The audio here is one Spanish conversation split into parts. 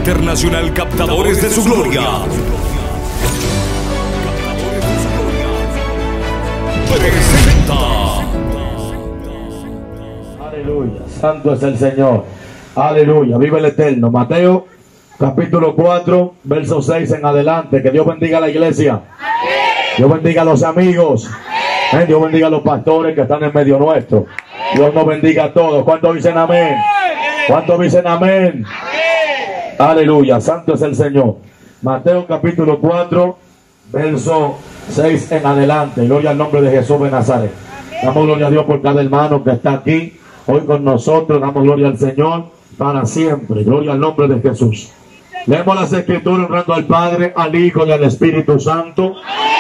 Internacional Captadores de su Gloria presenta. Aleluya, santo es el Señor. Aleluya, vive el Eterno. Mateo capítulo 4, verso 6 en adelante. Que Dios bendiga a la iglesia. Dios bendiga a los amigos. Dios bendiga a los pastores que están en medio nuestro. Dios nos bendiga a todos. ¿Cuántos dicen amén? ¿Cuántos dicen amén? Aleluya, santo es el Señor. Mateo capítulo 4, verso 6 en adelante. Gloria al nombre de Jesús de Nazaret. Damos gloria a Dios por cada hermano que está aquí hoy con nosotros. Damos gloria al Señor para siempre. Gloria al nombre de Jesús. Leemos las escrituras honrando al Padre, al Hijo y al Espíritu Santo.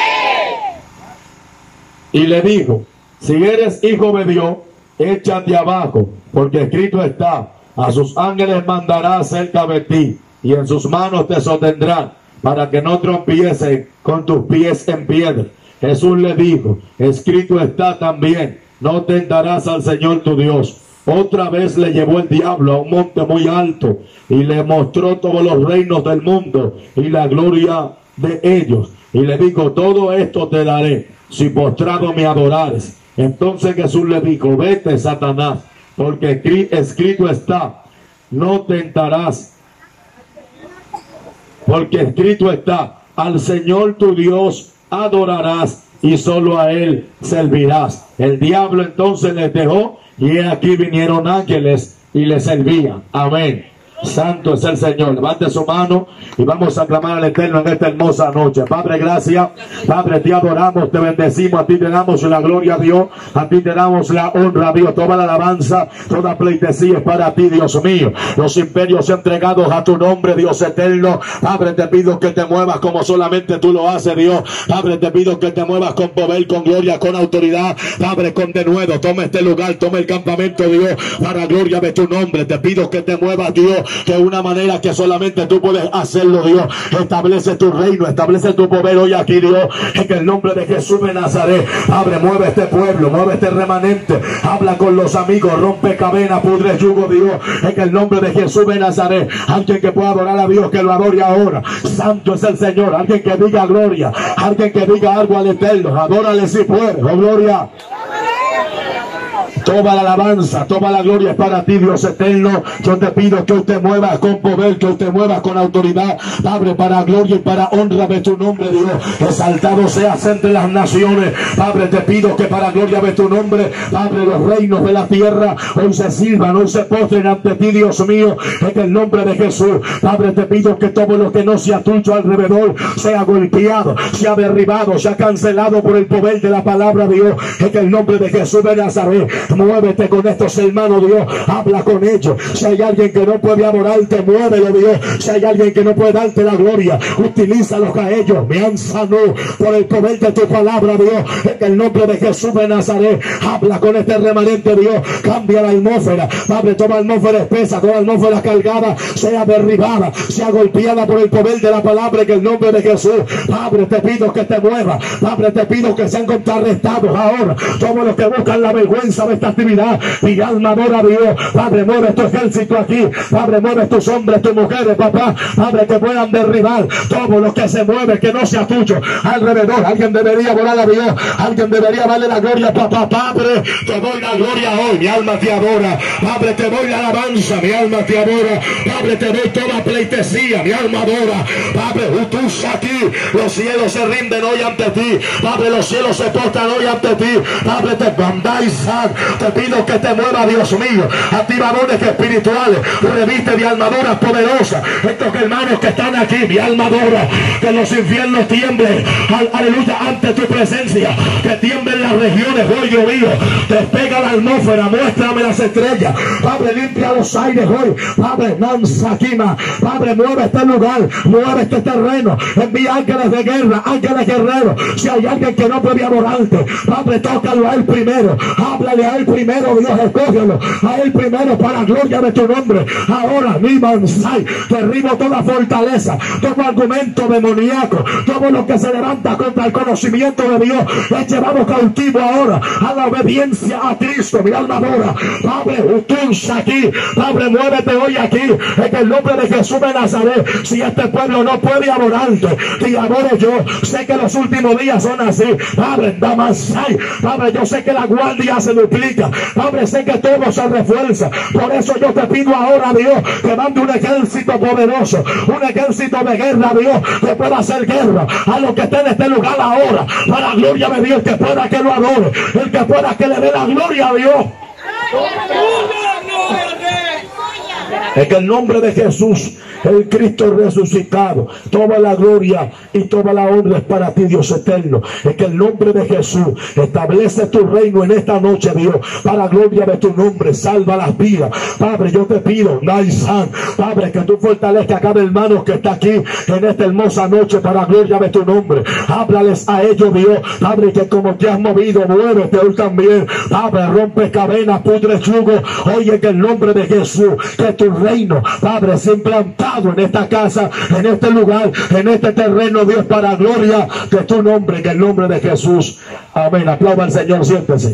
Y le dijo: si eres hijo de Dios, échate abajo, porque escrito está: a sus ángeles mandará cerca de ti, y en sus manos te sostendrán, para que no tropieces con tus pies en piedra. Jesús le dijo: escrito está también: no tentarás al Señor tu Dios. Otra vez le llevó el diablo a un monte muy alto, y le mostró todos los reinos del mundo y la gloria de ellos. Y le dijo: todo esto te daré, si postrado me adorares. Entonces Jesús le dijo: vete, Satanás, porque escrito está: no tentarás, porque escrito está: al Señor tu Dios adorarás, y solo a Él servirás. El diablo entonces les dejó, y he aquí vinieron ángeles y le servían. Amén. Santo es el Señor. Levante su mano y vamos a clamar al Eterno en esta hermosa noche. Padre, gracias. Padre, te adoramos, te bendecimos. A ti te damos la gloria a Dios. A ti te damos la honra a Dios. Toda la alabanza, toda pleitesía es para ti, Dios mío. Los imperios entregados a tu nombre, Dios eterno. Padre, te pido que te muevas como solamente tú lo haces, Dios. Padre, te pido que te muevas con poder, con gloria, con autoridad. Padre, con denuedo. Toma este lugar, toma el campamento, Dios, para gloria de tu nombre. Te pido que te muevas, Dios, de una manera que solamente tú puedes hacerlo, Dios. Establece tu reino, establece tu poder hoy aquí, Dios, en el nombre de Jesús de Nazaret. Abre, mueve este pueblo, mueve este remanente. Habla con los amigos, rompe cadena, pudre yugo, Dios, en el nombre de Jesús de Nazaret. Alguien que pueda adorar a Dios, que lo adore ahora. Santo es el Señor. Alguien que diga gloria, alguien que diga algo al Eterno. Adórale si puede. Oh, gloria. Toda la alabanza, toda la gloria es para ti, Dios eterno. Yo te pido que usted mueva con poder, que usted mueva con autoridad, Padre, para gloria y para honra de tu nombre, Dios. Exaltado seas entre las naciones, Padre. Te pido que para gloria de tu nombre, Padre, los reinos de la tierra hoy se sirvan, hoy se postren ante ti, Dios mío, en el nombre de Jesús. Padre, te pido que todo lo que no sea tuyo alrededor sea golpeado, sea derribado, sea cancelado por el poder de la palabra, Dios, en el nombre de Jesús de Nazaret. Muévete con estos hermanos, Dios. Habla con ellos. Si hay alguien que no puede adorarte, muévelo, Dios. Si hay alguien que no puede darte la gloria, utilízalos a ellos. Me han sanado por el poder de tu palabra, Dios, en el nombre de Jesús de Nazaret. Habla con este remanente, Dios. Cambia la atmósfera, Padre. Toda atmósfera espesa, toda atmósfera cargada sea derribada, sea golpeada por el poder de la palabra, en el nombre de Jesús. Padre, te pido que te muevas. Padre, te pido que sean contrarrestados ahora todos los que buscan la vergüenza de esta actividad. Mi alma adora a Dios. Padre, mueve tu ejército aquí. Padre, mueve tus hombres, tus mujeres, papá. Padre, que puedan derribar todo lo que se mueve, que no sea tuyo alrededor. Alguien debería adorar a Dios. Alguien debería darle la gloria, papá. Padre, te doy la gloria hoy. Mi alma te adora. Padre, te doy la alabanza. Mi alma te adora. Padre, te doy toda pleitesía. Mi alma adora. Padre, tú aquí. Los cielos se rinden hoy ante ti. Padre, los cielos se postran hoy ante ti. Padre, te mandáis. Te pido que te mueva, Dios mío. Activadores espirituales, reviste de armaduras poderosas. Estos hermanos que están aquí, mi alma adora. Que los infiernos tiemblen, aleluya, ante tu presencia. Que tiemblen las regiones, hoy llovido. Despega la atmósfera, muéstrame las estrellas. Padre, limpia los aires hoy. Padre, Nansaquima. Padre, mueve este lugar, mueve este terreno. Envía ángeles de guerra, ángeles guerreros. Si hay alguien que no puede adorarte, Padre, tócalo a él primero. Háblale a A Él primero, Dios, escógelo. A Él primero, para gloria de tu nombre. Ahora, mi mansai, derribo toda fortaleza, todo argumento demoníaco, todo lo que se levanta contra el conocimiento de Dios. Es llevado cautivo ahora a la obediencia a Cristo. Mi alma adora. Padre, utunza aquí. Padre, muévete hoy aquí. En el nombre de Jesús de Nazaret. Si este pueblo no puede adorarte, te adoro yo. Sé que los últimos días son así. Padre, Damasai. Padre, yo sé que la guardia se duplica. Padre, sé que todo se refuerza. Por eso yo te pido ahora, Dios, que mande un ejército poderoso, un ejército de guerra, Dios, que pueda hacer guerra a los que estén en este lugar ahora, para la gloria de Dios, que pueda que lo adore, el que pueda que le dé la gloria a Dios. En el nombre de Jesús, el Cristo resucitado, toda la gloria y toda la honra es para ti, Dios eterno. En el nombre de Jesús, establece tu reino en esta noche, Dios, para la gloria de tu nombre. Salva las vidas, Padre. Yo te pido, Naisan, Padre, que tú fortalezcas a cada hermano que está aquí en esta hermosa noche para la gloria de tu nombre. Háblales a ellos, Dios, Padre, que como te has movido, muévete hoy también, Padre. Rompe cadenas, pudre yugo, hoy en el nombre de Jesús, que tu reino, Padre, sea implantado en esta casa, en este lugar, en este terreno, Dios, para gloria de tu nombre, en el nombre de Jesús. Amén. Aplauda al Señor, siéntese.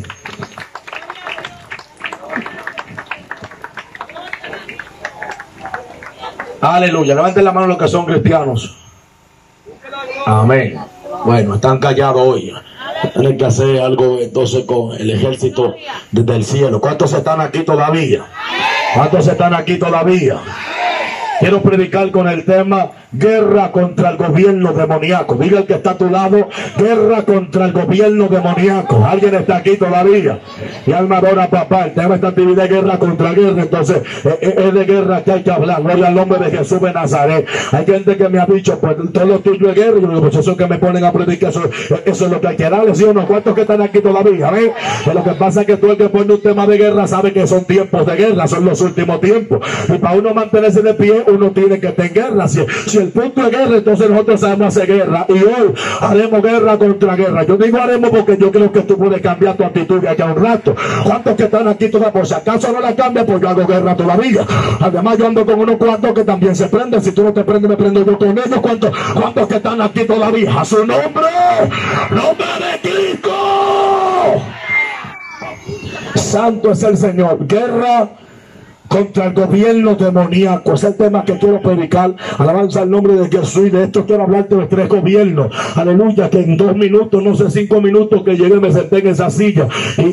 Aleluya. Levanten la mano los que son cristianos. Amén. Bueno, están callados hoy. Tienen que hacer algo entonces con el ejército desde el cielo. ¿Cuántos están aquí todavía? ¿Cuántos están aquí todavía? Quiero predicar con el tema guerra contra el gobierno demoníaco. Diga el que está a tu lado, guerra contra el gobierno demoníaco. ¿Alguien está aquí todavía? Y alma adora, papá. El tema de esta actividad es guerra contra guerra. Entonces es de guerra que hay que hablar. Gloria al nombre de Jesús de Nazaret. Hay gente que me ha dicho, pues todo lo tuyo es guerra. Y yo digo, pues eso que me ponen a predicar, eso es lo que hay que darle, ¿sí o no? ¿Cuántos que están aquí todavía? ¿Ven? Lo que pasa es que tú el que pone un tema de guerra sabe que son tiempos de guerra, son los últimos tiempos. Y para uno mantenerse de pie, uno tiene que estar en guerra. Si el punto es guerra, entonces nosotros sabemos hacer guerra. Y hoy haremos guerra contra guerra. Yo digo haremos porque yo creo que tú puedes cambiar tu actitud de aquí a un rato. ¿Cuántos que están aquí todavía? Por si acaso no la cambia, pues yo hago guerra todavía. Además yo ando con unos cuantos que también se prenden. Si tú no te prendes, me prendo yo con ellos. ¿Cuántos que están aquí todavía? A su nombre, nombre de Cristo. Santo es el Señor. Guerra contra el gobierno demoníaco. Es el tema que quiero predicar. Alabanza al nombre de Jesús. Y de esto quiero hablarte de 3 gobiernos. Aleluya. Que en 2 minutos, no sé, 5 minutos que llegué, me senté en esa silla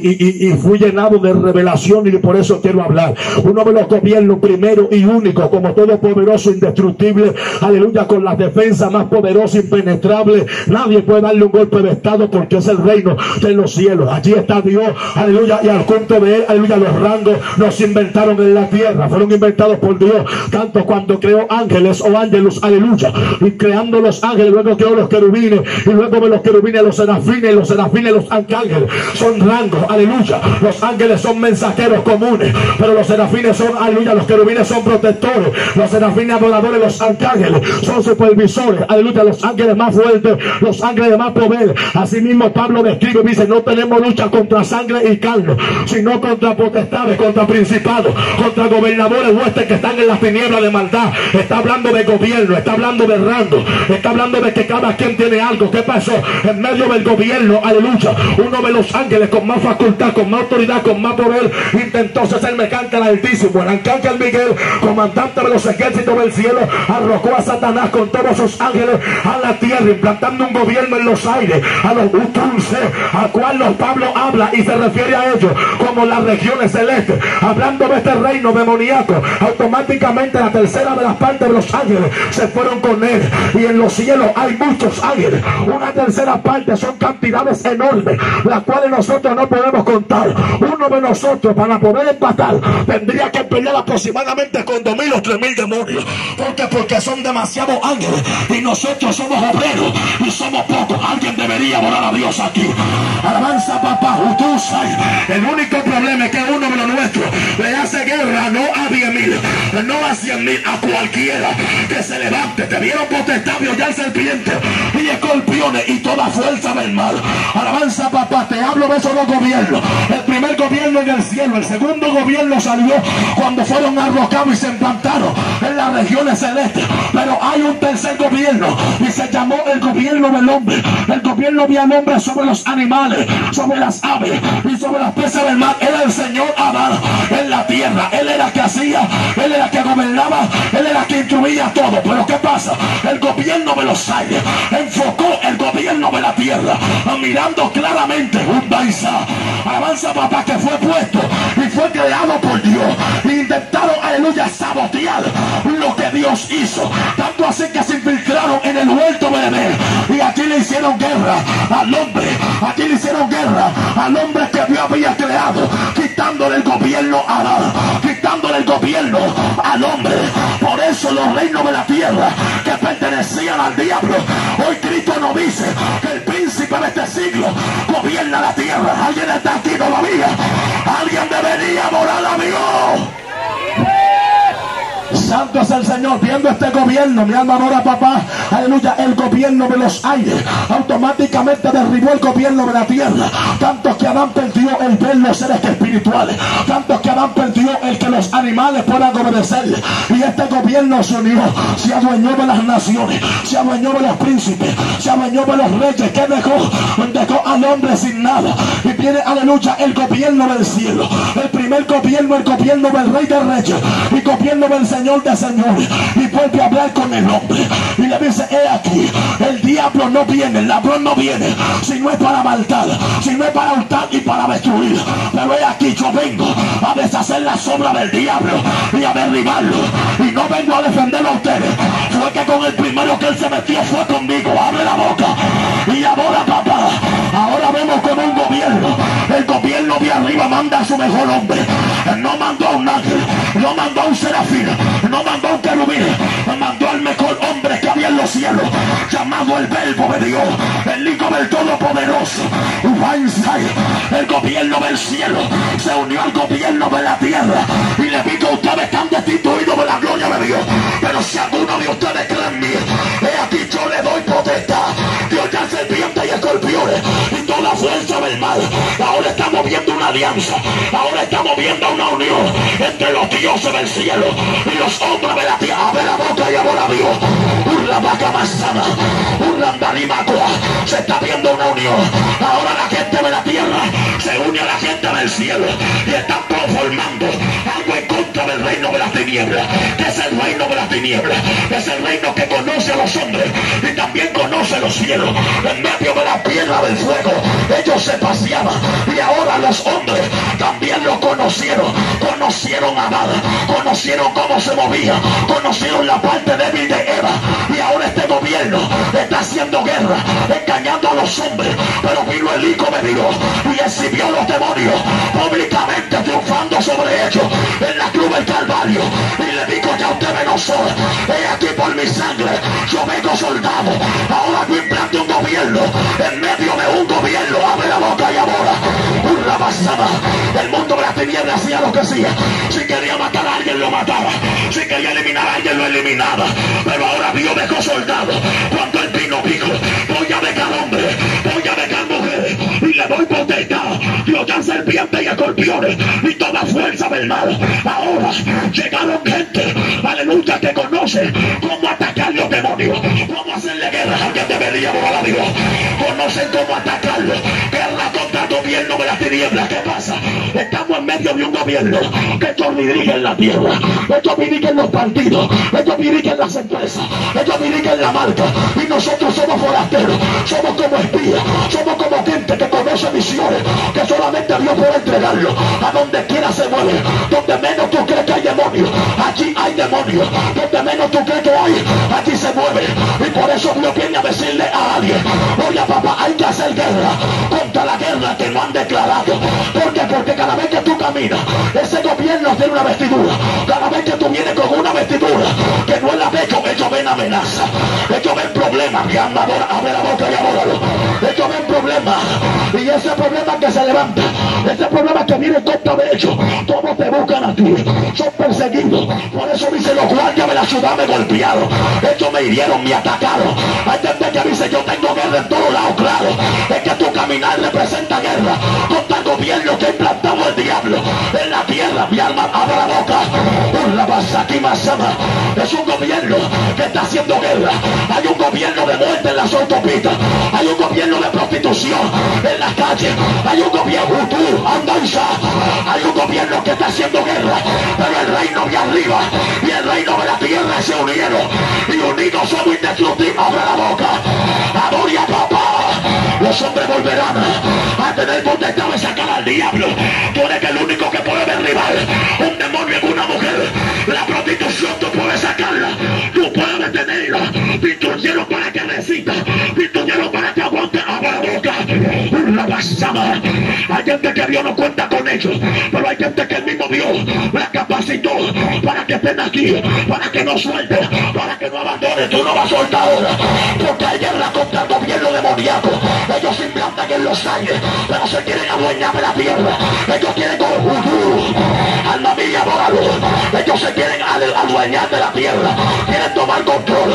y fui llenado de revelación, y por eso quiero hablar. Uno de los gobiernos primero y único, como todopoderoso, indestructible. Aleluya. Con las defensas más poderosas, impenetrables. Nadie puede darle un golpe de estado porque es el reino de los cielos. Allí está Dios. Aleluya. Y al culto de él, aleluya, los rangos nos inventaron en la tierra, fueron inventados por Dios, tanto cuando creó ángeles o ángelos, aleluya, y creando los ángeles, luego creó los querubines, y luego de los querubines los serafines, los arcángeles, son rangos, aleluya. Los ángeles son mensajeros comunes, pero los serafines son, aleluya, los querubines son protectores, los serafines adoradores, los arcángeles son supervisores, aleluya, los ángeles más fuertes, los ángeles de más poder. Asimismo Pablo describe y dice, no tenemos lucha contra sangre y carne, sino contra potestades, contra principados, contra gobernadores, huestes que están en las tinieblas de maldad. Está hablando de gobierno, está hablando de rango, está hablando de que cada quien tiene algo. ¿Qué pasó? En medio del gobierno, aleluya, uno de los ángeles con más facultad, con más autoridad, con más poder, intentó ser semejante al Altísimo. El arcángel Miguel, comandante de los ejércitos del cielo, arrojó a Satanás con todos sus ángeles a la tierra, implantando un gobierno en los aires, a los Utunce, a cual Pablo habla y se refiere a ellos como las regiones celestes, hablando de este reino demoníaco. Automáticamente la tercera de las partes de los ángeles se fueron con él, y en los cielos hay muchos ángeles. Una tercera parte son cantidades enormes, las cuales nosotros no podemos contar. Uno de nosotros, para poder empatar, tendría que pelear aproximadamente con 2,000 o 3,000 demonios. Porque son demasiados ángeles y nosotros somos obreros y somos pocos. Alguien debería adorar a Dios aquí. Alabanza, papá. El único problema es que uno de los nuestros le hace guerra no a 10,000, no a 100,000, a cualquiera que se levante. Te vieron potestad, ya serpientes y escorpiones y toda fuerza del mal. Alabanza, papá. Te hablo de esos dos gobiernos. El primer gobierno gobierno en el cielo. El segundo gobierno salió cuando fueron arrocados y se implantaron en las regiones celestes. Pero hay un tercer gobierno y se llamó el gobierno del hombre. El gobierno del hombre sobre los animales, sobre las aves y sobre las peces del mar. Era el Señor Adán en la tierra. Él era el que hacía, él era el que gobernaba, él era el que instruía todo. Pero ¿qué pasa? El gobierno de los aires enfocó el gobierno de la tierra, mirando claramente un Baisa. Alabanza, papá, que fue puesto y fue creado por Dios. Intentaron, aleluya, sabotear lo que Dios hizo. Tanto así que se infiltraron en el huerto de Edén. Y aquí le hicieron guerra al hombre. Aquí le hicieron guerra al hombre que Dios había creado, quitándole el gobierno a Adán, quitándole el gobierno al hombre. Por eso los reinos de la tierra que pertenecían al diablo, hoy Cristo nos dice que el príncipe de este siglo gobierna la tierra. Alguien está aquí todavía. Alguien debería adorar a Dios. Santo es el Señor. Viendo este gobierno, mi alma adora, papá, aleluya, el gobierno de los aires automáticamente derribó el gobierno de la tierra. Tanto que Adán perdió el ver los seres espirituales, tanto que Adán perdió el que los animales puedan obedecerle. Y este gobierno se unió, se adueñó de las naciones, se adueñó de los príncipes, se adueñó de los reyes. Que dejó al hombre sin nada. Y viene, aleluya, el gobierno del cielo. El primer gobierno, el gobierno del rey de reyes y gobierno del Señor de señores. Y vuelve a hablar con el hombre y le dice: he aquí, el diablo no viene, el ladrón no viene, si no es para matar, si no es para hurtar y para destruir. Pero he aquí, yo vengo a deshacer la sombra del diablo y a derribarlo. Y no vengo a defenderlo a ustedes. Fue que con el primero que él se metió fue conmigo. Abre la boca y ahora, papá, ahora vemos como un gobierno, el gobierno de arriba manda a su mejor hombre. No mandó a un ángel, no mandó a un serafín, no mandó a un querubín, mandó al mejor hombre que había en los cielos, llamado el Verbo de Dios, el Hijo del Todopoderoso. El gobierno del cielo se unió al gobierno de la tierra y le dijo: ustedes están destituidos de la gloria de Dios, pero si alguno de ustedes cree en mí, he aquí yo le doy potestad de hollar serpientes y escorpiones y toda fuerza del mal. Ahora estamos viendo una alianza, ahora estamos viendo una unión entre los dioses del cielo y los hombres de la tierra. Abre la boca y adora a Dios. Una vaca más sana, una mandarimacoa. Se está viendo una unión. Ahora la gente de la tierra se une a la gente del cielo y están transformando algo en contra del reino de las tinieblas. Que es el reino de las tinieblas, es el reino que conoce a los hombres y también conoce los cielos. En medio de la piedra del fuego ellos se paseaban y ahora los hombres también lo conocieron. Conocieron a Adán, conocieron cómo se movía, conocieron la parte débil de Eva. Y ahora este gobierno está haciendo guerra, engañando a los hombres. Pero vino el Hijo de Dios y exhibió a los demonios públicamente, triunfando sobre ellos en la cruz del Calvario. Y le dijo: ya ustedes no son, he aquí por mi sangre yo vengo soldado. Ahora yo implanto un gobierno en medio de un gobierno. Abre la boca y ahora una basada. El mundo de las tinieblas hacía lo que hacía. Si quería matar a alguien lo mataba, si quería eliminar a alguien lo eliminaba. Pero ahora Dios dejó soldado. Cuando él vino dijo: voy a dejar hombres, voy a dejar mujeres y le doy potestad de hollar serpientes y escorpiones y toda fuerza del mal. Ahora llegaron gente, aleluya, que conoce cómo atacar los demonios, cómo hacerle guerra. Alguien debería adorar a Dios. Conocen cómo atacarlo. Guerra contra el gobierno de las tinieblas. ¿Qué pasa? Estamos en medio de un gobierno que ellos dirigen la tierra, ellos dirigen los partidos, ellos dirigen las empresas, ellos dirigen la marca. Y nosotros somos forasteros, somos como espías, somos como gente que conoce misiones que solamente Dios puede entregarlo. A donde quiera se mueve. Donde menos tú crees que hay demonios, allí hay demonios. Donde menos tú crees que hay, allí se mueve. Y por eso Dios viene a decirle a alguien: oye, papá, hay que hacer guerra contra la guerra que no han declarado. ¿Por qué? Porque cada vez que tú caminas, ese gobierno tiene una vestidura. Cada vez que tú vienes con una vestidura que no es la de ellos ven amenaza, ellos ven problemas. Y anda, abre la boca y adóralo. Ellos ven problemas, y ese problema que se levanta, ese problema que viene en contra de ellos, todos te buscan a ti, son perseguidos. Por eso dice: los guardias de la ciudad me golpearon, ellos me hirieron, me atacaron. Hay gente que dice: yo tengo guerra en todos lados. Claro, es que tu caminar representa guerra contra el gobierno gobierno que ha implantado el diablo en la tierra. Mi alma, abre la boca. Es un gobierno que está haciendo guerra. Hay un gobierno de muerte en las autopistas. Hay un gobierno de prostitución en las calles. Hay un gobierno, hay un gobierno que está haciendo guerra. Pero el reino de arriba y el reino de la tierra se unieron. Y unidos somos indestructibles. Abre la boca. Adoria, papá. Los hombres volverán a tener potestad de sacar al diablo. Tú eres el único que puede derribar un demonio en una mujer. La prostitución tú puedes sacarla, tú puedes detenerla. Pintuñero para que recita, pintuñero para que aguante. Abra la boca. La pasada. Hay gente que Dios no cuenta con ellos, pero hay gente que el mismo Dios la capacitó para que estén aquí, para que no suelten, para que no abandonen. Tú no vas a soltar ahora, porque hay guerra contra el gobierno demoníaco. Ellos se implantan en los aires, pero se quieren adueñar de la tierra. Ellos quieren con alma mía, adóralo. Ellos se quieren adueñar de la tierra, quieren tomar control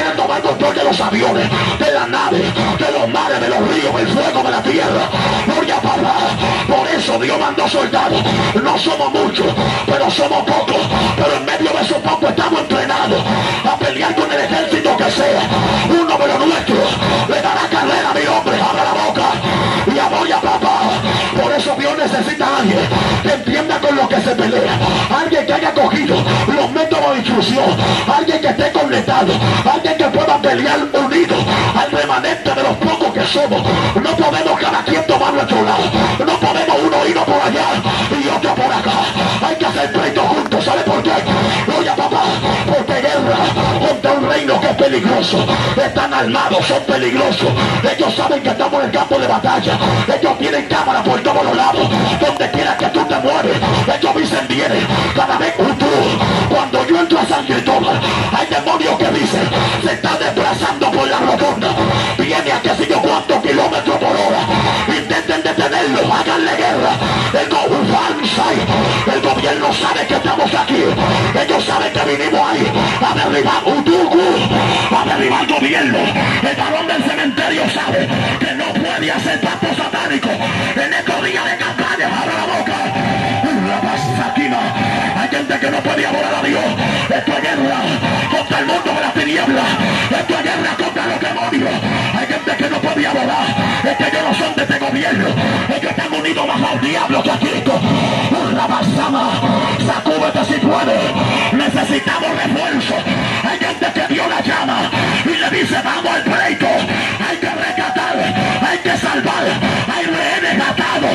de los aviones, de las naves, de los mares, de los ríos, del fuego, de la tierra. Gloria a papá. Por eso Dios mandó soldados. No somos muchos, pero somos pocos. Pero en medio de esos pocos estamos entrenados a pelear con el ejército que sea. Uno de los nuestros le dará carrera a mi hombre. Abra la boca y gloria a papá. Por eso Dios necesita a alguien que entienda con lo que se pelea, alguien que haya cogido los métodos de instrucción, alguien que esté conectado, alguien que pueda pelear unido al remanente de los pocos que somos. No podemos cada quien tomar nuestro lado, no podemos uno ir por allá y otro por acá. Hay que hacer pleito juntos. ¿Sabe por qué? Gloria a papá. Porque guerra contra un reino que es peligroso. Están armados, son peligrosos. Ellos saben que estamos en el campo de batalla. Ellos tienen cámaras por todos los lados. Donde quiera que tú te mueves, ellos dicen viene. Cada vez cuando yo entro a San Cristóbal, hay demonios que dicen se está desplazando por la rotonda, viene a qué sé yo cuántos kilómetros por hora. Intenten detenerlo, háganle guerra. El gobierno sabe que estamos aquí. Ellos saben que vinimos ahí a derribar a derribar el gobierno. El varón del cementerio sabe que no puede hacer pacto satánico en estos días de campaña. Abra la boca. Hay gente que no puede adorar a Dios. Esto es guerra contra el mundo de las tinieblas. Esto es guerra contra los demonios. Hay gente que no puede adorar. Es que ellos no son de este gobierno. Ellos están unidos más al diablo que a Cristo. La basama, sacúdete si puedes. Necesitamos refuerzo. Hay gente que Dios la llama y le dice vamos al pleito. Hay que rescatar, hay que salvar. Hay rehenes atados.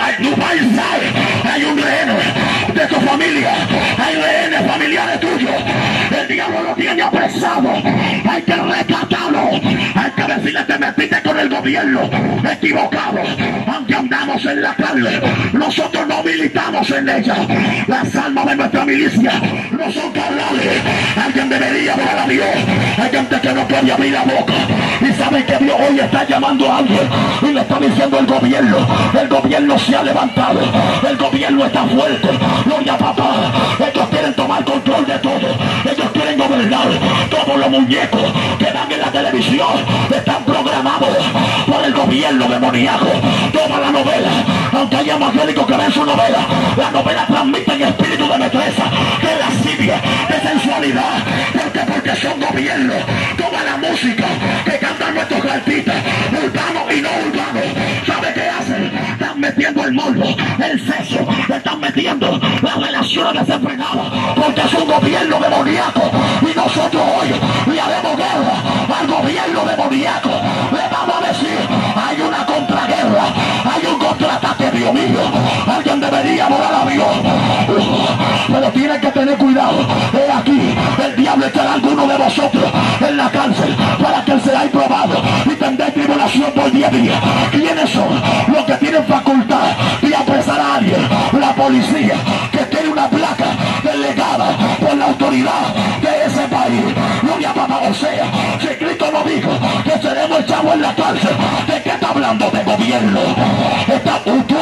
Hay un rehén de tu familia, hay rehenes familiares tuyos. El diablo lo tiene apresado. Hay que rescatarlo. Hay que decirle te metiste con el gobierno equivocado. Aunque andamos en la carne, nosotros no militamos en ella. Las almas de nuestra milicia no son carnales. Alguien debería orar a Dios. Hay gente que no puede abrir la boca y sabe que Dios hoy está llamando a alguien y le está diciendo el gobierno se ha levantado, el gobierno está fuerte. Gloria a papá. Ellos quieren tomar control de todo. Ellos quieren gobernar. Todos los muñecos que dan en la televisión están programados por el gobierno demoníaco. Toda la novela, aunque haya evangélicos que ven su novela, la novela transmite en espíritu de metresa, de lascivia, de sensualidad. ¿Por qué? Porque son gobiernos. Toda la música que cantan nuestros artistas, urbanos y no urbanos, ¿sabe qué hacen? Están metiendo el morbo, el sexo, están metiendo las relaciones desenfrenadas, porque es un gobierno demoníaco. Y nosotros hoy le haremos guerra al gobierno demoníaco. Le vamos a decir, hay una contraguerra, hay un contraataque, Dios mío. Alguien debería orar a Dios, pero tiene que tener cuidado. He aquí, el diablo echará a alguno de vosotros en la cárcel para que seáis probados y tendréis tribulación por 10 días. ¿Quiénes son los que tienen facultad de apresar a alguien? La policía, que tiene una placa delegada por la autoridad de ese país. Gloria a papá. O sea, si Cristo no dijo que seremos echados en la cárcel, ¿de qué está hablando? De gobierno. Está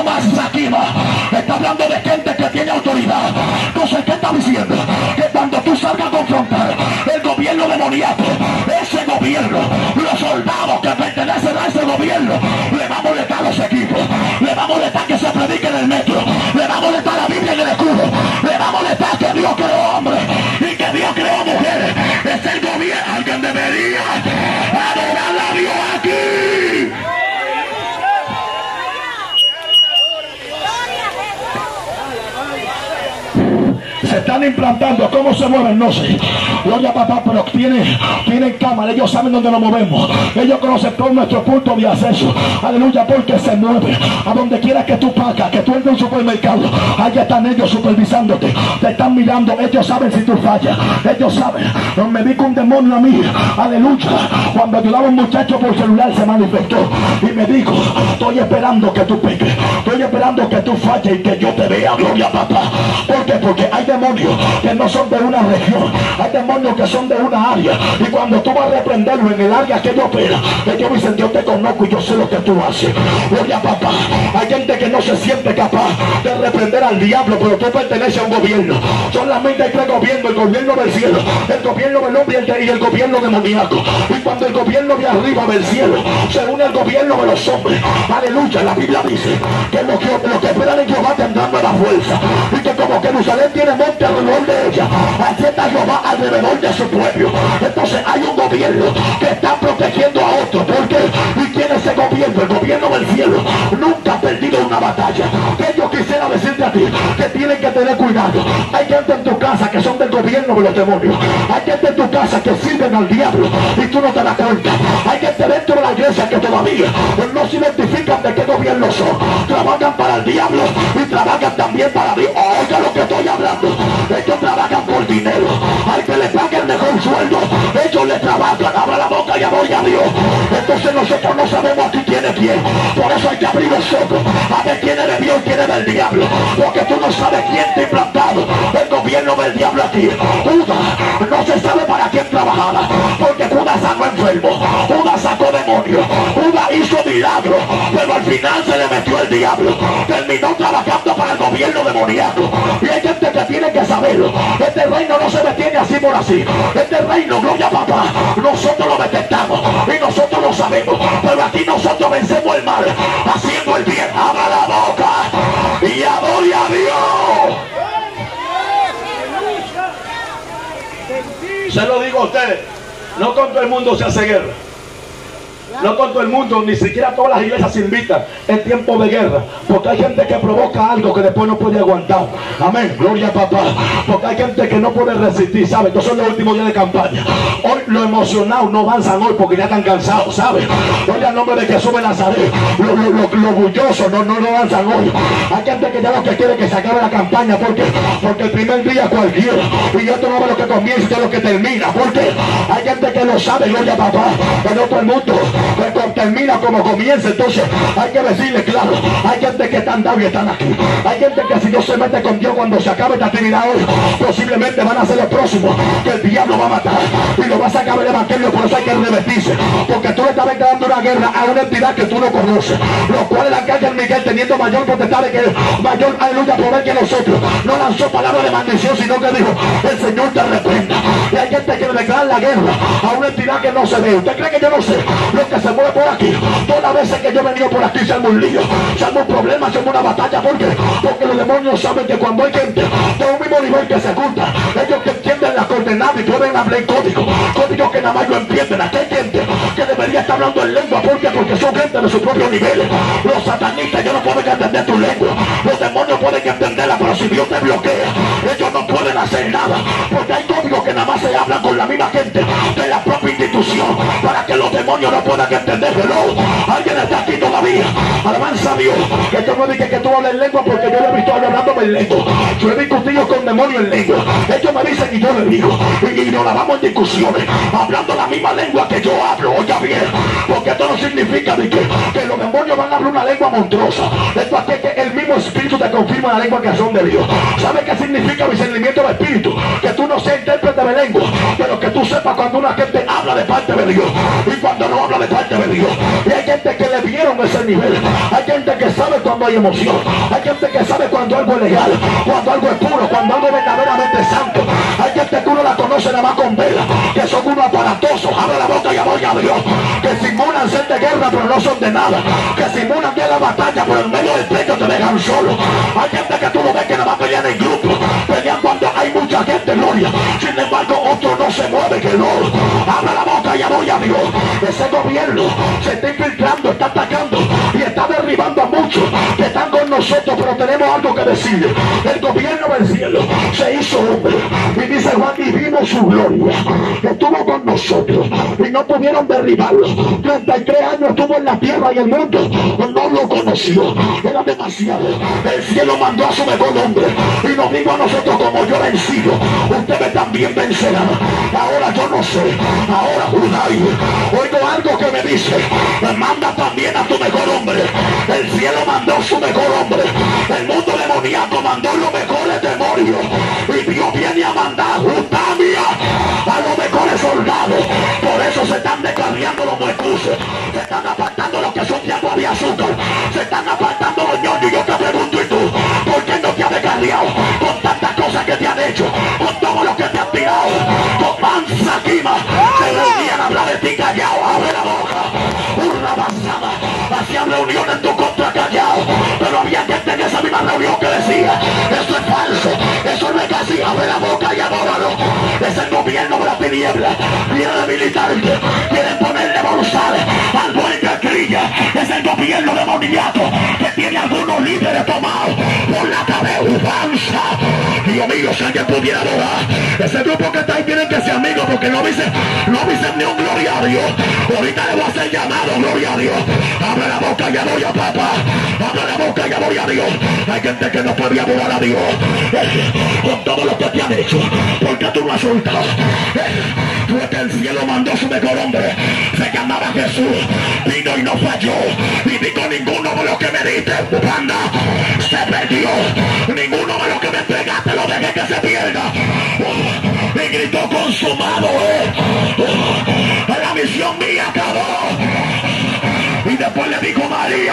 está hablando de gente que tiene autoridad. Entonces, ¿qué está diciendo? Que cuando tú salgas a confrontar el gobierno demoníaco, ese gobierno, los soldados que pertenecen a ese gobierno, le va a molestar a los equipos, le va a molestar que se predique implantando. ¿Cómo se mueven? No sé. Gloria a papá, pero tienen cámara. Ellos saben dónde nos movemos. Ellos conocen todo nuestro punto de acceso. Aleluya, porque se mueve. A donde quiera que tú pagas, que tú entres a un supermercado, allá están ellos supervisándote. Te están mirando. Ellos saben si tú fallas. Ellos saben. No me dijo un demonio a mí. Aleluya. Cuando ayudaba a un muchacho por celular se manifestó y me dijo: estoy esperando que tú peques. Estoy esperando que tú falles y que yo te vea. Gloria a papá. ¿Por qué? Porque hay demonios que no son de una región. Hay demonios que son de una área. Y cuando tú vas a reprenderlo en el área que yo opera, ellos dicen: yo te conozco y yo sé lo que tú haces. Gloria a papá. Hay gente que no se siente capaz de reprender al diablo, pero tú perteneces a un gobierno. Solamente hay tres gobiernos: el gobierno del cielo, el gobierno del hombre y el gobierno demoníaco. Y cuando el gobierno de arriba del cielo se une al gobierno de los hombres, aleluya, la Biblia dice que los que esperan en Jehová tendrán nueva fuerza, y que como Jerusalén tiene monte alrededor de ella, así está Jehová alrededor de su pueblo. Entonces hay un gobierno que está protegiendo a otro. ¿Por qué? ¿Y quién es ese gobierno? El gobierno del cielo nunca ha perdido una batalla. Yo quisiera decirte a ti que tienen que tener cuidado. Hay gente en tu casa que son del gobierno de los demonios. Hay gente en tu casa que sirven al diablo y tú no te das cuenta. Hay gente dentro de la iglesia que todavía no se identifican de qué gobierno son. Trabajan para el diablo y trabajan también para Dios. Oiga lo que estoy hablando. Ellos trabajan por dinero. Al que le pague el mejor sueldo, ellos le trabajan. Abra la boca y adore a Dios. Entonces nosotros no sabemos aquí quién es quién. Por eso hay que abrir los ojos a ver quién es de Dios y quién es del diablo. Porque tú no sabes quién te ha implantado el gobierno del diablo aquí. Judas no se sabe para quién trabajaba, porque Judas sacó enfermo, Judas sacó demonios, Judas hizo milagros, pero al final se le metió el diablo. Terminó trabajando para el gobierno demoníaco. Y hay gente que tiene que saberlo. Este reino no se detiene así por así. Este reino, gloria a papá, nosotros lo detectamos y nosotros lo sabemos. Pero aquí nosotros vencemos el mal haciendo el bien. Abra la boca y adore a Dios. Se lo digo a ustedes, no con todo el mundo se hace guerra. No con todo el mundo, ni siquiera todas las iglesias se invitan en tiempo de guerra, porque hay gente que provoca algo que después no puede aguantar. Amén, gloria a papá. Porque hay gente que no puede resistir, ¿sabes? Estos son los últimos días de campaña. Hoy lo emocionado no avanzan hoy porque ya están cansados, ¿sabes? Gloria al nombre de Jesús de Nazaret. Lo bulloso no avanzan hoy. Hay gente que ya lo que quiere es que se acabe la campaña. ¿Por qué? Porque el primer día cualquiera, y esto no es lo que comienza, esto es lo que termina. ¿Por qué? Hay gente que lo sabe, gloria a papá, pero no todo el mundo termina como comienza. Entonces hay que decirle claro, hay gente que están dados y están aquí. Hay gente que si no se mete con Dios cuando se acabe esta actividad hoy, posiblemente van a ser los próximos que el diablo va a matar y lo va a sacar el evangelio. Por eso hay que revestirse, porque tú le estás declarando una guerra a una entidad que tú no conoces, lo cual el arcángel Miguel, teniendo mayor potestad que mayor, aleluya, poder que nosotros, no lanzó palabra de maldición, sino que dijo: el Señor te reprenda. Y hay gente que le declara la guerra a una entidad que no se ve. ¿Usted cree que yo no sé lo que se mueve por aquí? Todas las veces que yo he venido por aquí se arma un lío, se arma un problema, se arma una batalla. ¿Por qué? Porque los demonios saben que cuando hay gente de un mismo nivel que se junta, ellos que entienden las coordenadas y pueden hablar en códigos que nada más lo entienden. Aquí hay gente que debería estar hablando en lengua. ¿Por qué? Porque son gente de su propio nivel. Los satanistas, ellos no pueden entender tu lengua. Los demonios pueden entenderla, pero si Dios te bloquea, ellos no pueden hacer nada, porque hay códigos que nada más se hablan con la misma gente de la propia institución, para que los demonios no puedan entenderlo. Alguien está aquí todavía, alabanza a Dios. Que tú no digas que tú hablas en lengua, porque yo lo he visto hablándome en lengua. Yo he discutido con demonios en lengua, ellos me dicen y yo les digo, y nos la vamos en discusiones hablando la misma lengua que yo hablo. Oiga bien, porque esto no significa de que los demonios van a hablar una lengua monstruosa. Esto es que el mismo espíritu te confirma la lengua que son de Dios. ¿Sabe qué significa discernimiento de espíritu? Que tú no seas intérprete de lengua, pero que tú sepas cuando una gente habla de parte de Dios y cuando no habla de parte de Dios. Y hay gente que le vieron ese nivel. Hay gente que sabe cuando hay emoción. Hay gente que sabe cuando algo es legal, cuando algo es puro, cuando algo es verdaderamente santo. Hay gente que uno la conoce nada más con vela, que son unos aparatosos. Abre la boca y adora a Dios. Que simulan ser de guerra pero no son de nada. Que simulan de la batalla pero en medio del pleito te dejan solo. Hay gente que tú lo ves que nada más pelean en grupo, pelean cuando hay mucha gente, gloria. Sin embargo otro no se mueve que no. Abre la boca y adora a Dios. Ese gobierno se está infiltrando, está atacando y está derribando a muchos que están con nosotros, pero tenemos algo que decir. El gobierno del cielo se hizo hombre. Y dice Juan, y vimos su gloria. Estuvo con nosotros y no pudieron derribarlo. 33 años estuvo en la tierra y el mundo no lo conoció. Era demasiado. El cielo mandó a su mejor hombre y nos dijo a nosotros: como yo he vencido, ustedes también vencerán. Ahora yo no sé. Ahora oigo algo que me dice: manda también a tu mejor hombre. El cielo mandó su mejor hombre. El mundo demoníaco mandó los mejores demonios. Y Dios viene a mandar Jutamia a los mejores soldados. Por eso se están descarriando los muecuses. Se están apartando los que son de agua de azúcar. Se están apartando los ñoños. Y yo te pregunto: ¿y tú por qué no te has descarriado con tantas cosas que te han hecho? Con todo lo que te han tirado. Con mansa quima. Se reunían a hablar de ti callado. Abre la boca. Urra basada. Hacían reuniones en tu contra callado. Pero había gente en esa misma reunión que decía: eso es falso. Eso no es así. Abre la boca y adóralo. Es el gobierno de la tiniebla. Viene debilitarte. Quieren ponerle bolsales al buen que crilla. Es el gobierno demoníaco que tiene algunos líderes tomados por la cabeza. Dios mío, si alguien pudiera adorar. Ese grupo que está ahí tienen que ser amigos, porque no dicen ni un gloria a Dios. Ahorita le voy a hacer llamado, gloria a Dios. Abre la boca y adora a papá. Abre la boca y adora a Dios. Hay gente que no puede adorar a Dios con todo lo que te han hecho, porque tú no has soltado. Fue que el cielo mandó su mejor hombre. Se llamaba Jesús. Vino y no falló. Y dijo: ninguno de los que me diste, banda, se perdió. Ninguno de los que me entregaste lo dejé que se pierda. Y gritó: consumado es. La misión mía acabó. Y después le dijo María: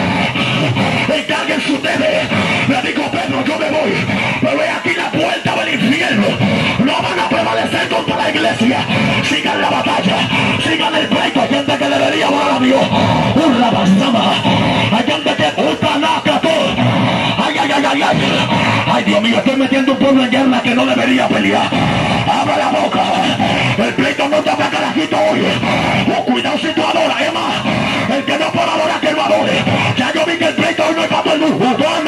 encárguense ustedes. Le dijo Pedro: yo me voy, pero he aquí la puerta del infierno. No van a prevalecer contra la iglesia. Sigan la batalla, sigan el pleito. Hay gente que debería orar a Dios. Urra basama. Hay gente que ay, Dios mío, estoy metiendo un pueblo en guerra que no debería pelear. Abre la boca. El pleito no te va a carajito hoy. Oh, cuidado si tú adoras, Emma. El que no puede adorar, que no adore. Ya yo vi que el pleito hoy no es para todo el mundo.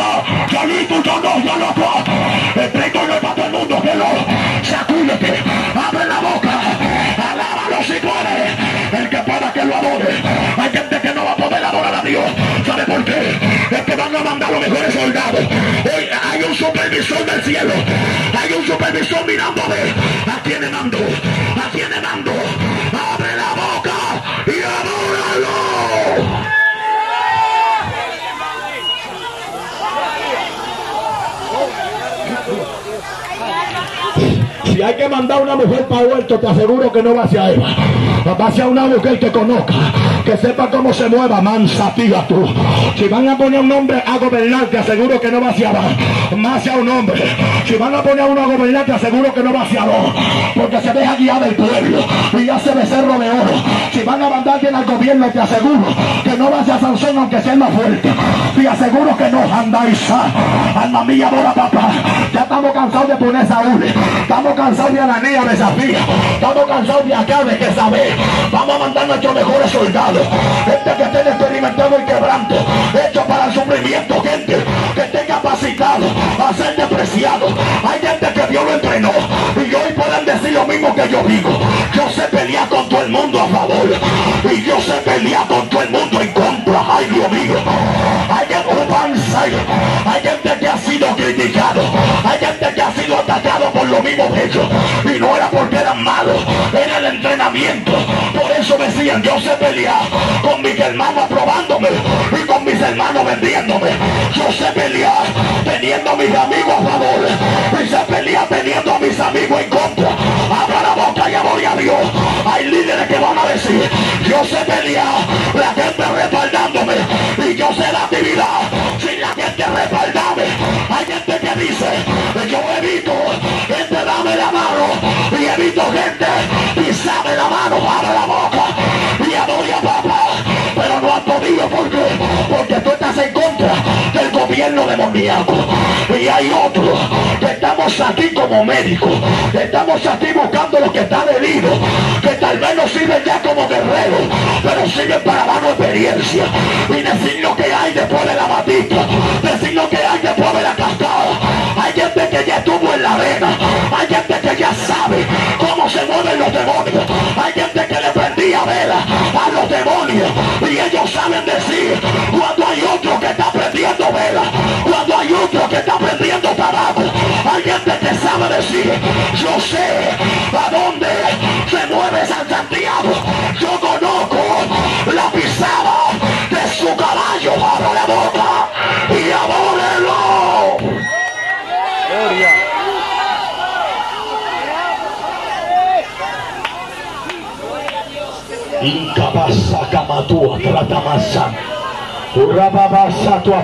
El pleito hoy no es para todo el mundo. Que no. Sacúdete. Abre la boca. Alábalo si puedes. El que pueda, que lo adore. Hay gente que no va a poder adorar a Dios. ¿Sabe por qué? Es que van a mandar los mejores soldados. Hoy hay un supervisor del cielo. Hay un supervisor mirando a ver a quién le mando. A quién le mando. Abre la boca y adóralo. Si hay que mandar una mujer para Huerto, te aseguro que no va hacia Eva. Va hacia una mujer que conozca, que sepa cómo se mueva, mansa, tía tú. Si van a poner un hombre a gobernar, te aseguro que no va hacia abajo, más hacia un hombre. Si van a poner a uno a gobernar, te aseguro que no va hacia abajo, porque se deja guiar del pueblo y hace becerro de oro. Si van a mandar alguien al gobierno, te aseguro que no va hacia Sansón, aunque sea el más fuerte. Te aseguro que no, andáis. Alma mía, adora papá. Ya estamos cansados de poner Saúl. Estamos cansados de Ananías, de Zafía. Estamos cansados de Acabe, que sabe. Vamos a mandar nuestros mejores soldados. Gente que esté experimentado y quebranto, hecho para el sufrimiento. Gente que esté capacitado a ser despreciado. Hay gente que Dios lo entrenó y hoy pueden decir lo mismo que yo digo. Yo sé pelear con todo el mundo a favor y yo sé pelear con todo el mundo en contra. Ay, Dios mío. Hay gente que ha sido criticado. Hay gente que ha sido atacado por lo mismo hechos. Y no era porque eran malos, era el entrenamiento. Por eso decían: yo sé pelear con mis hermanos aprobándome y con mis hermanos vendiéndome. Yo sé pelear teniendo a mis amigos a favor y sé pelear teniendo a mis amigos en contra. Abra la boca y adore a Dios. Hay líderes que van a decir: yo sé pelear, la gente respaldándome, y yo sé la actividad sin la gente respaldarme. Hay gente que dice: yo evito gente dame la mano y evito gente pisame la mano. Abre la boca y adore a papá. Pero no has podido, ¿por qué? Porque tú estás en contra del gobierno infierno demoníaco. Y hay otros que estamos aquí como médicos, estamos aquí buscando los que están heridos, que tal vez no sirven ya como guerreros, pero sirven para darnos experiencia y decir lo que hay después de la batita, decir lo que hay después de la cascada. Hay gente que ya estuvo en la arena, hay gente que ya sabe cómo se mueven los demonios, hay gente que le prendía vela a los demonios y ellos saben decir cuando hay otro que está prendiendo vela, cuando hay otro que está prendiendo tabaco. Hay gente que sabe decir, yo sé a dónde se mueve San Santiago, yo conozco la pisada de su caballo. Abra la boca y adórenlo. Gloria. Incapasa camatua tratamasa. Urababasa tua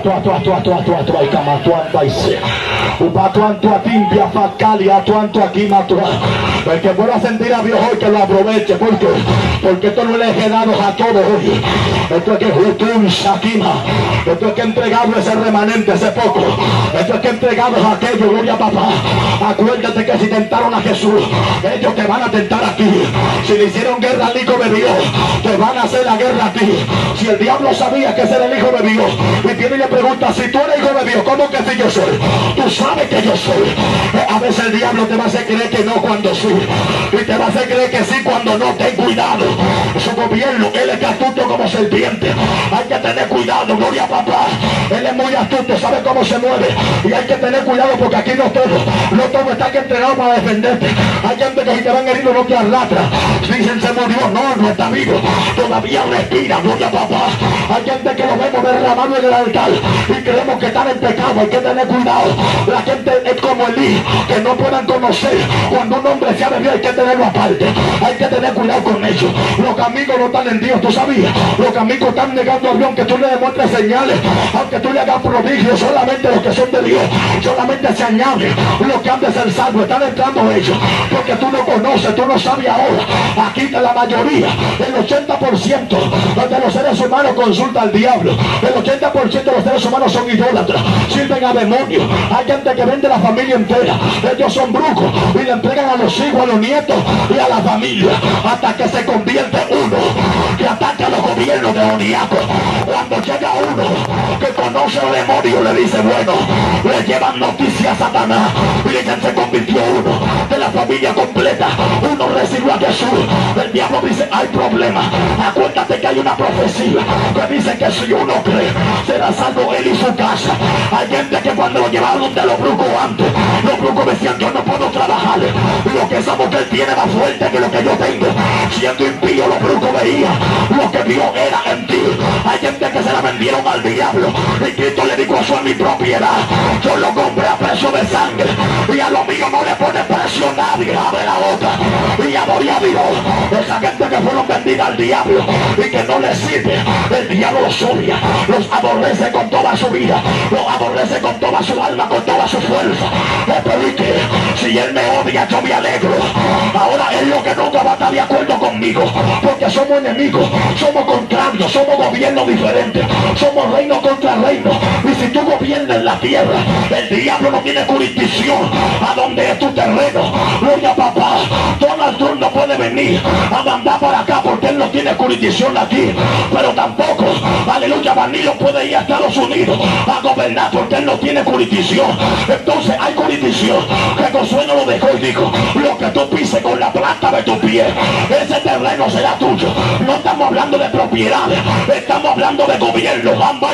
y camatuanta y sea. Upatuanto a timpia facali a tuanto aquí matua. El que pueda sentir a Dios hoy que lo aproveche, porque esto no le he dado a todos hoy. Esto es que Jutun Shakima, esto es que entregado ese remanente, ese poco. Esto es que entregado a aquello, gloria a papá. Acuérdate que si tentaron a Jesús, ellos te van a tentar a ti. Si le hicieron guerra al Hijo de Dios, te van a hacer la guerra a ti. Si el diablo sabía que ese era el Hijo de Dios, y viene y le pregunta, si tú eres Hijo de Dios, ¿cómo que si yo soy? Tú sabes que yo soy. A veces el diablo te va a hacer creer que no cuando sí, y te va a hacer creer que sí cuando no. Ten cuidado. Su gobierno, él es astuto como serpiente. Hay que tener cuidado, gloria a papá. Él es muy astuto, sabe cómo se mueve, y hay que tener cuidado porque aquí no todo está entrenado para defenderte. Hay gente que si te van herido no te arrastra. Dicen se murió, no está vivo, todavía respira, gloria a papá. Hay gente que lo vemos derramado en el altar y creemos que están en pecado. Hay que tener cuidado. La gente es como Elí, que no puedan conocer cuando un hombre sea de Dios. Hay que tenerlo aparte, hay que tener cuidado con ellos. Los amigos no están en Dios, tú sabías. Los amigos están negando a Dios, aunque tú le demuestres señales, aunque tú le hagas prodigios. Solamente los que son de Dios, solamente se añade los que han de ser salvos. Están entrando ellos porque tú no conoces, tú no sabes ahora. Aquí de la mayoría, el 80% de los seres humanos consulta al diablo. El 80% de los seres humanos son idólatras, sirven a demonios. Hay gente que vende la familia entera. Ellos son brujos y le entregan a los hijos, a los nietos y a la familia, hasta que se convierte uno que ataca a los gobiernos demoníacos. Cuando llega uno que conoce al demonio, le dice bueno, le llevan noticias a Satanás y dicen se convirtió uno de la familia completa. Uno recibió a Jesús. El diablo dice hay problema. Acuérdate que hay una profecía que dice que si uno cree será salvo él y su casa. Hay gente que cuando lo llevaron de los brujos antes, los brujos decían yo no puedo trabajar, lo que esa mujer tiene más fuerte que lo que yo tengo. Siendo impío, los brujos veían lo que Dios era en ti. Hay gente que se la vendieron al diablo y Cristo le dijo eso es mi propiedad, yo lo compré a precio de sangre y a lo mío no le pone precio nadie. Abre la boca y adoría a Dios. Esa gente que fueron vendidas al diablo y que no les sirve, el diablo los odia, los aborrece con toda su vida, los aborrece con toda su alma, con toda su fuerza. Pero ¿y qué? Si él me odia, yo me alegro. Ahora es lo que nunca va a estar de acuerdo conmigo, porque somos enemigos, somos contrarios, somos gobiernos diferentes, somos reino contra reino. Y si tú gobiernas en la tierra, el diablo no tiene jurisdicción a donde es tu terreno. Gloria a papá. Donald Trump no puede venir a mandar para acá porque él no tiene jurisdicción aquí, pero tampoco, aleluya, Vanilo puede ir a Estados Unidos a gobernar porque él no tiene jurisdicción. Entonces hay jurisdicción que Josué no lo dejó y dijo lo que tú pises con la planta de tu pie, ese terreno será tuyo. No estamos hablando de propiedades, estamos hablando de gobierno.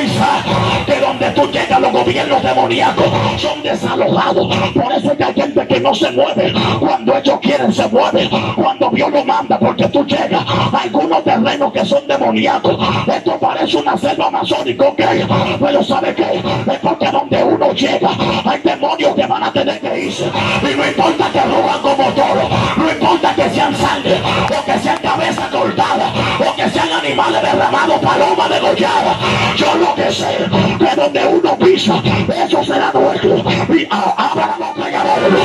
Que donde tú llegas los gobiernos demoníacos son desalojados. Por eso es que hay gente que no se mueve cuando ellos quieren, se mueve cuando Dios lo manda, porque tú llegas a algunos terrenos que son demoníacos. Esto parece una selva amazónica, ¿ok? Pero ¿sabe qué? Es porque donde uno llega hay demonios que van a tener que irse. Y no importa que roban como toros, no importa que sean sangre, o que sean cabezas cortadas, o que sean animales derramados, palomas degolladas. Yo lo que sé, que donde uno pisa, eso será nuestro. Y abra la boca y adóralo.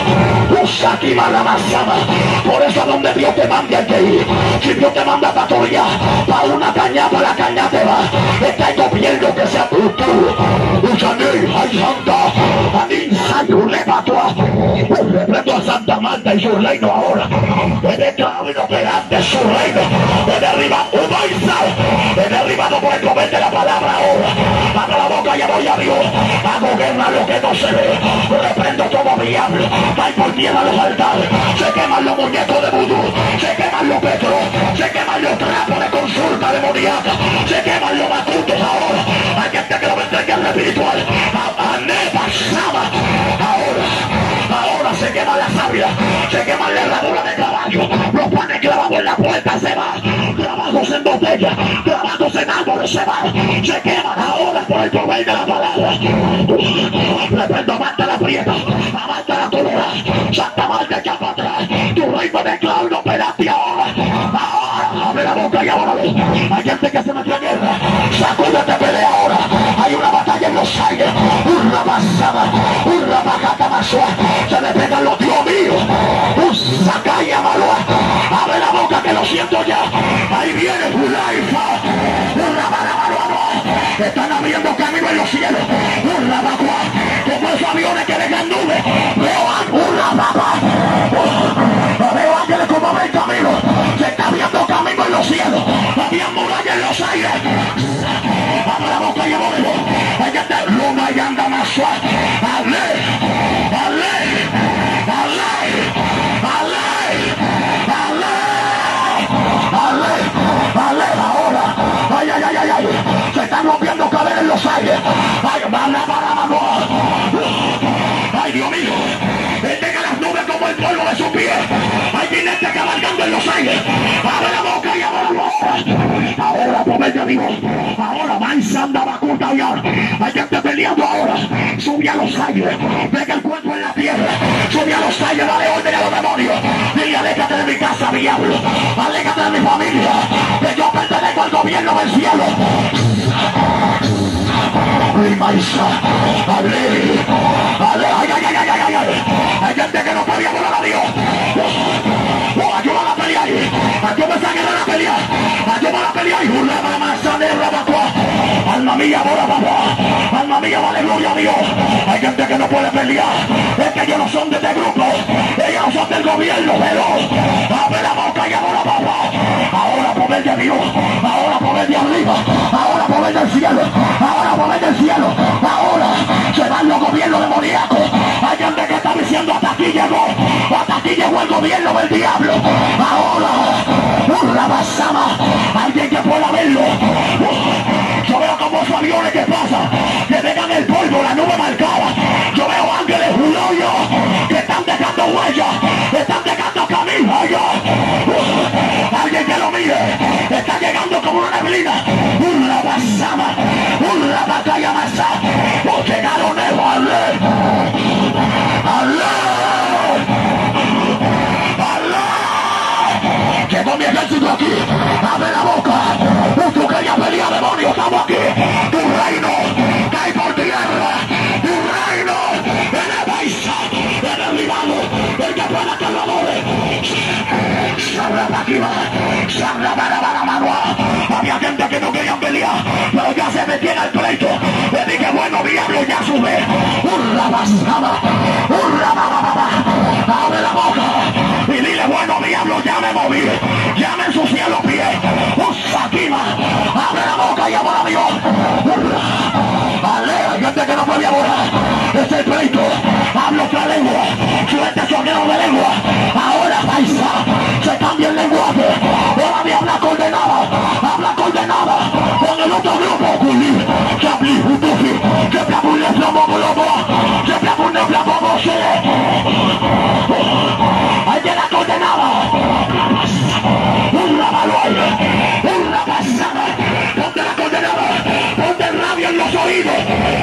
Por eso a donde Dios te mande hay que ir. Si Dios te manda para torear, para una cañada, para la cañada te va. Está el gobierno que se Reprendo a Santa Marta y su reino ahora. He declarado inoperante su reino. He derribado he derribado por el poder de la palabra ahora. Abra la boca y voy a Dios. Hago guerra a lo que no se ve. Reprendo todo diablo. Cae por tierra los altares. Se queman los muñecos de vudú. Se queman los petros. Se queman los trapos de consulta demoníaca. Se queman los bacutos ahora. Hay gente que lo vendrá en guerra espiritual. Ahora se quema la sabia, se quema la herradura de caballo, los panes clavados en la puerta se van, trabajos en botella, trabajos en árboles se van, se queman ahora por el poder de la palabra. Reprendo a Marta la Prieta, a Marta la Colora, Santa Marta echa para atrás, tu reino declaro inoperante ahora. Abre la boca y ahora hay gente que se metió en guerra, sacúdete, pelea ahora, hay una batalla en los aires, una pasada, una bajata más suave, se le pegan los Dios mío, un sacaya malo, abre la boca que lo siento ya, ahí viene tu life, una mala, están abriendo camino en los cielos, una vacua, como esos aviones que dejan nubes, veo una vacua, veo ángeles como ven camino, se está abriendo camino en los cielos, había murallas en los aires, abre la boca y abre, hay gente, luna y anda más suave, ahora, ay, se están rompiendo cadenas en los aires, ay, Dios mío, tenga las nubes como el polvo de su pie, hay jinetes cabalgando en los aires, abre la boca y abre la boca, ahora poder de Dios, ahora manzanda vacuta y ahora, hay gente peleando ahora, sube a los aires, pega el cuerpo en la tierra, sube a los aires, dale orden a los demonios, dile aléjate de mi casa, diablo, aléjate de mi familia, que yo pertenezco al gobierno del cielo. Hay gente que no podía volar a Dios. Ayúdame a pelear, ayúdame a guerra a pelear, ayúdame a pelear y una masa de rabacua. Alma mía, ahora papá, alma mía, vale gloria a Dios. Hay gente que no puede pelear, es que ellos no son de este grupo, ellos no son del gobierno, pero abre la boca y ahora papá, ahora poder de Dios, ahora poder de arriba, ahora poder del cielo, ahora poder del cielo, ahora se van los gobiernos demoníacos. Hay gente que está diciendo hasta aquí llegó el gobierno del diablo. Ahora, una basama, alguien que pueda verlo. Yo veo como esos aviones que pasan, que dejan el polvo, la nube marcada. Yo veo ángeles, un hoyo, que están dejando huellas, están dejando camino. Alguien que lo mire, está llegando como una neblina. Una basama, una batalla masa. Llegaron llegó mi ejército aquí, abre la boca, tú querías pelear, demonio, estamos aquí, tu reino cae por tierra, tu reino en el país, en el ribado, el que pueda que lo adore, había gente que no quería pelear, pero ya se metía en el pleito, le dije, bueno, diablo, ya sube, abre la boca, y dile, bueno, diablo, ya me moví, ya me ensucié los pies, Usaquima, abre la boca y abora a Dios, hay gente que no podía volar, es el pleito, hablo otra lengua, suelta sonido de lengua, ahora paisa, se cambia el lenguaje, todavía habla condenada, con el otro grupo, Culi, Chabli, Utufi, que plabule, Flamobo, que plabule, Flamobo, hay que la condenada, una mano aire, una pasada, ponte la condenada, ponte el radio en los oídos,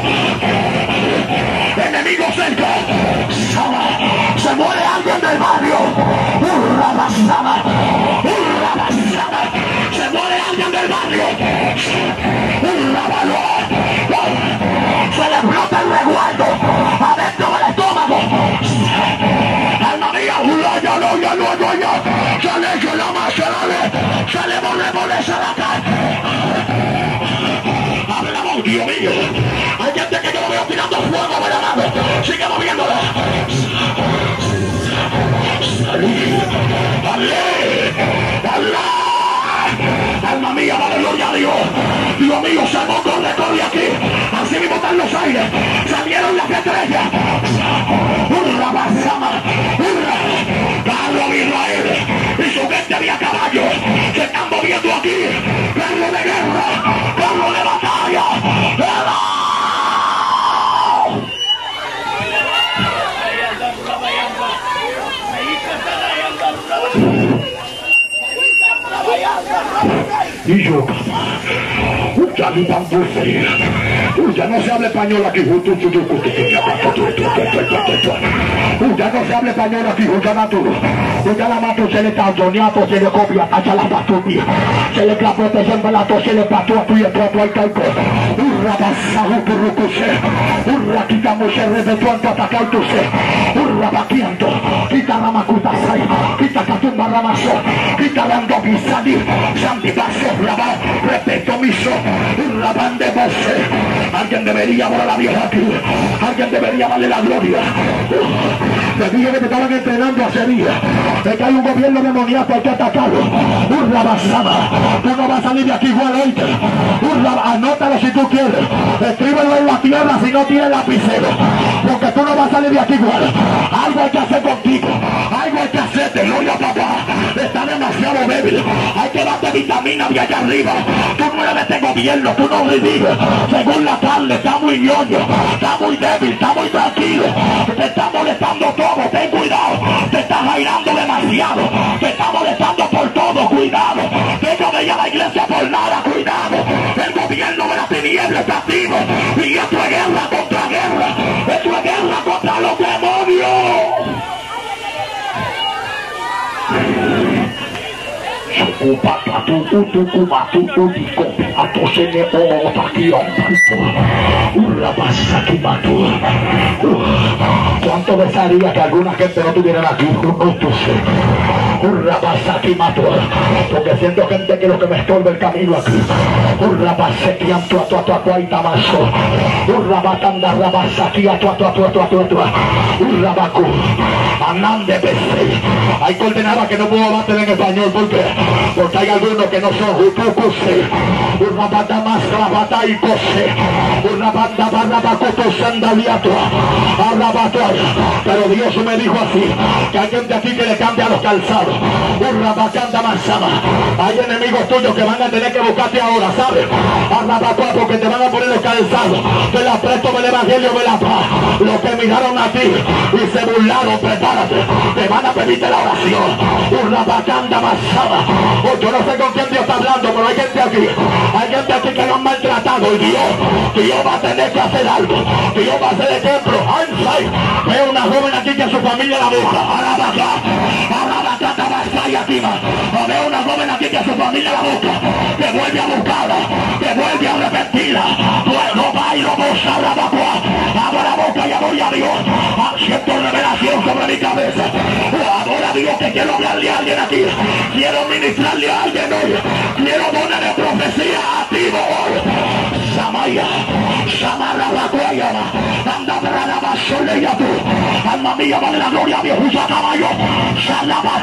enemigo cerca, se muere alguien del barrio, una pasada, se muere alguien del barrio, una mano, se le explota el reguardo, adentro del estómago, alma mía, sale que la más sale, mole, se la cae, abre la voz, Dios mío. sigue. Hay gente que yo lo veo tirando fuego de la nave. Sigue moviéndola. Alma mía, dale gloria a Dios. Dios mío, se mocó de corre aquí. Así mismo están los aires. Salieron las estrellas. Hurra, basama. Hurra. Carro de Israel y su gente de a caballo se están moviendo aquí. Carro de guerra. Carro de batalla. Y yo, ya ni tan dulce, ya no se habla español aquí, ya no se habla español aquí, ya la mato se le tajoneato, se le copia, tacha la patupia, se le clapote, se embalato, se le pató a tu y el trato al caico, urra basajo por rucuse, urra quitamos el rebetuanto atacautuse, urra baquianto, quita ramacutasai, quita catumba ramaso, quita rando pisani, santi paso, rabá, respeto miso, rabán de voce. Alguien debería volar la vieja aquí, alguien debería darle la gloria. Te dije que te estaban entrenando hace días, de que hay un gobierno demoníaco, hay que atacarlo. Urra basada, tú no vas a salir de aquí igual a ella. Urra, anótalo si tú quieres, escríbelo en la tierra si no tienes lapicero, porque tú no vas a salir de aquí igual. Algo hay que hacer contigo, algo hay que hacerte, gloria a papá. Está demasiado débil, hay que darte vitamina de allá arriba. Tú no eres de este gobierno, tú no revives. Según la carne, está muy ñoño, está muy débil, está muy tranquilo. Te está molestando todo, ten cuidado. Te estás airando demasiado, te está molestando por todo, cuidado. Que no veía la iglesia por nada, cuidado. El gobierno de la tiniebla está activo. Y esto es guerra contra guerra. Esto es guerra contra los demonios. ¿Cuánto desearía que alguna gente no tuviera aquí? Porque siento gente que lo que me estorba el camino aquí. Hay coordenadas que no puedo bater en español porque hay algunos que no son jutucuse, una banda más rabata y cose, una banda barrabacoto sandaliato, pero Dios me dijo así, que hay gente aquí que le cambia los calzados, una bacanda manzana. Hay enemigos tuyos que van a tener que buscarte ahora, ¿sabes? Porque te van a poner los calzados, te la presto del evangelio de la paz. Los que miraron a ti y se burlaron, prepárate, te van a pedirte la oración, una bacanda manzana. Yo no sé con quién Dios está hablando, pero hay gente aquí que lo han maltratado y Dios va a tener que hacer algo. Dios va a ser ejemplo. Veo una joven aquí que su familia la busca. Veo una joven aquí que su familia la busca, que vuelve a buscarla, que vuelve a arrepentirla. No va y lo busca, abra la boca y adora a Dios. Siento revelación sobre mi cabeza. Adora a Dios, que quiero hablarle a alguien aquí. Quiero ministrarle a alguien hoy. Quiero ponerle profecía activo hoy. Samaya, Samara la Guayana, anda para la basura y a tú. Alma mía, vale la gloria a Dios, usa caballo. Salaba,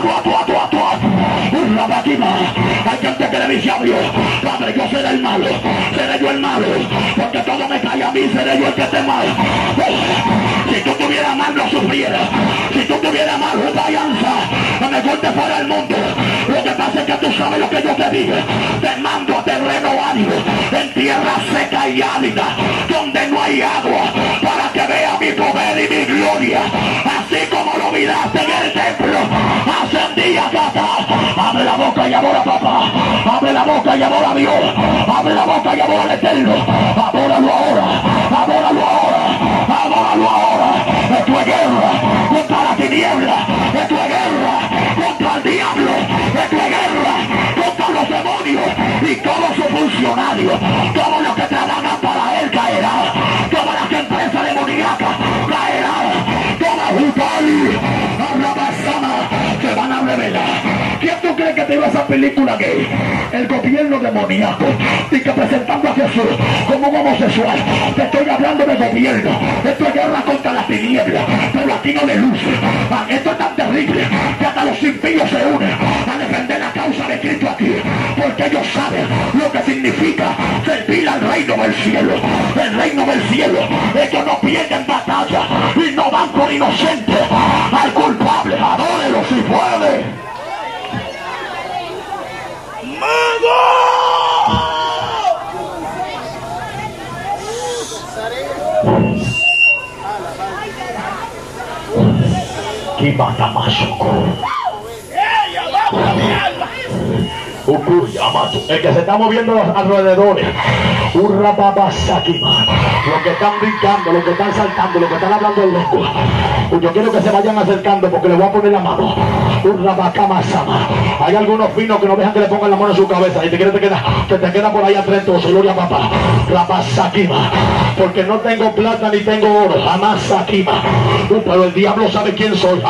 una vaquina. Hay gente que le dice a Dios, Padre, yo seré el malo, seré yo el malo, porque todo me cae a mí, seré yo el que esté mal. Si tú tuvieras mal, no sufrieras. Si tú tuvieras mal, una alianza, no me cortes fuera del mundo. Lo que pasa es que tú sabes lo que yo te digo. Te mando a terreno árido, en tierra seca y árida, donde no hay agua, para que vea mi poder y mi gloria. Así como lo miraste en el templo, ascendí a casa. Abre la boca y adora a papá. Abre la boca y adora a Dios. Abre la boca y adora al Eterno. Adóralo ahora. Adóralo ahora. Adóralo ahora. Esto es guerra contra la tiniebla. Esto es guerra contra el diablo. Esto es guerra contra los demonios y todos sus funcionarios. Todo lo que trabaja para él caerá. Todas las empresas demoníacas caerán. Todas Jutali, Arrabasana, se van a revelar. ¿Quién tú crees que te ibas a película gay, el gobierno demoníaco, y que presentando a Jesús como un homosexual. Te estoy hablando de gobierno. Esto es guerra contra la tiniebla, pero aquí no le luce. Esto es tan terrible que hasta los impíos se unen a defender la causa de Cristo aquí, porque ellos saben lo que significa servir al reino del cielo. El reino del cielo, ellos no pierden batalla y no van por inocente al culpable. Adórelo si puede. El que se está moviendo a los alrededores, los que están brincando, los que están saltando, los que están hablando en lengua, yo quiero que se vayan acercando porque les voy a poner la mano. Hay algunos finos que no dejan que le pongan la mano en su cabeza y te queda por ahí atento, gloria a papá. Porque no tengo plata ni tengo oro, jamás pero el diablo sabe quién soy.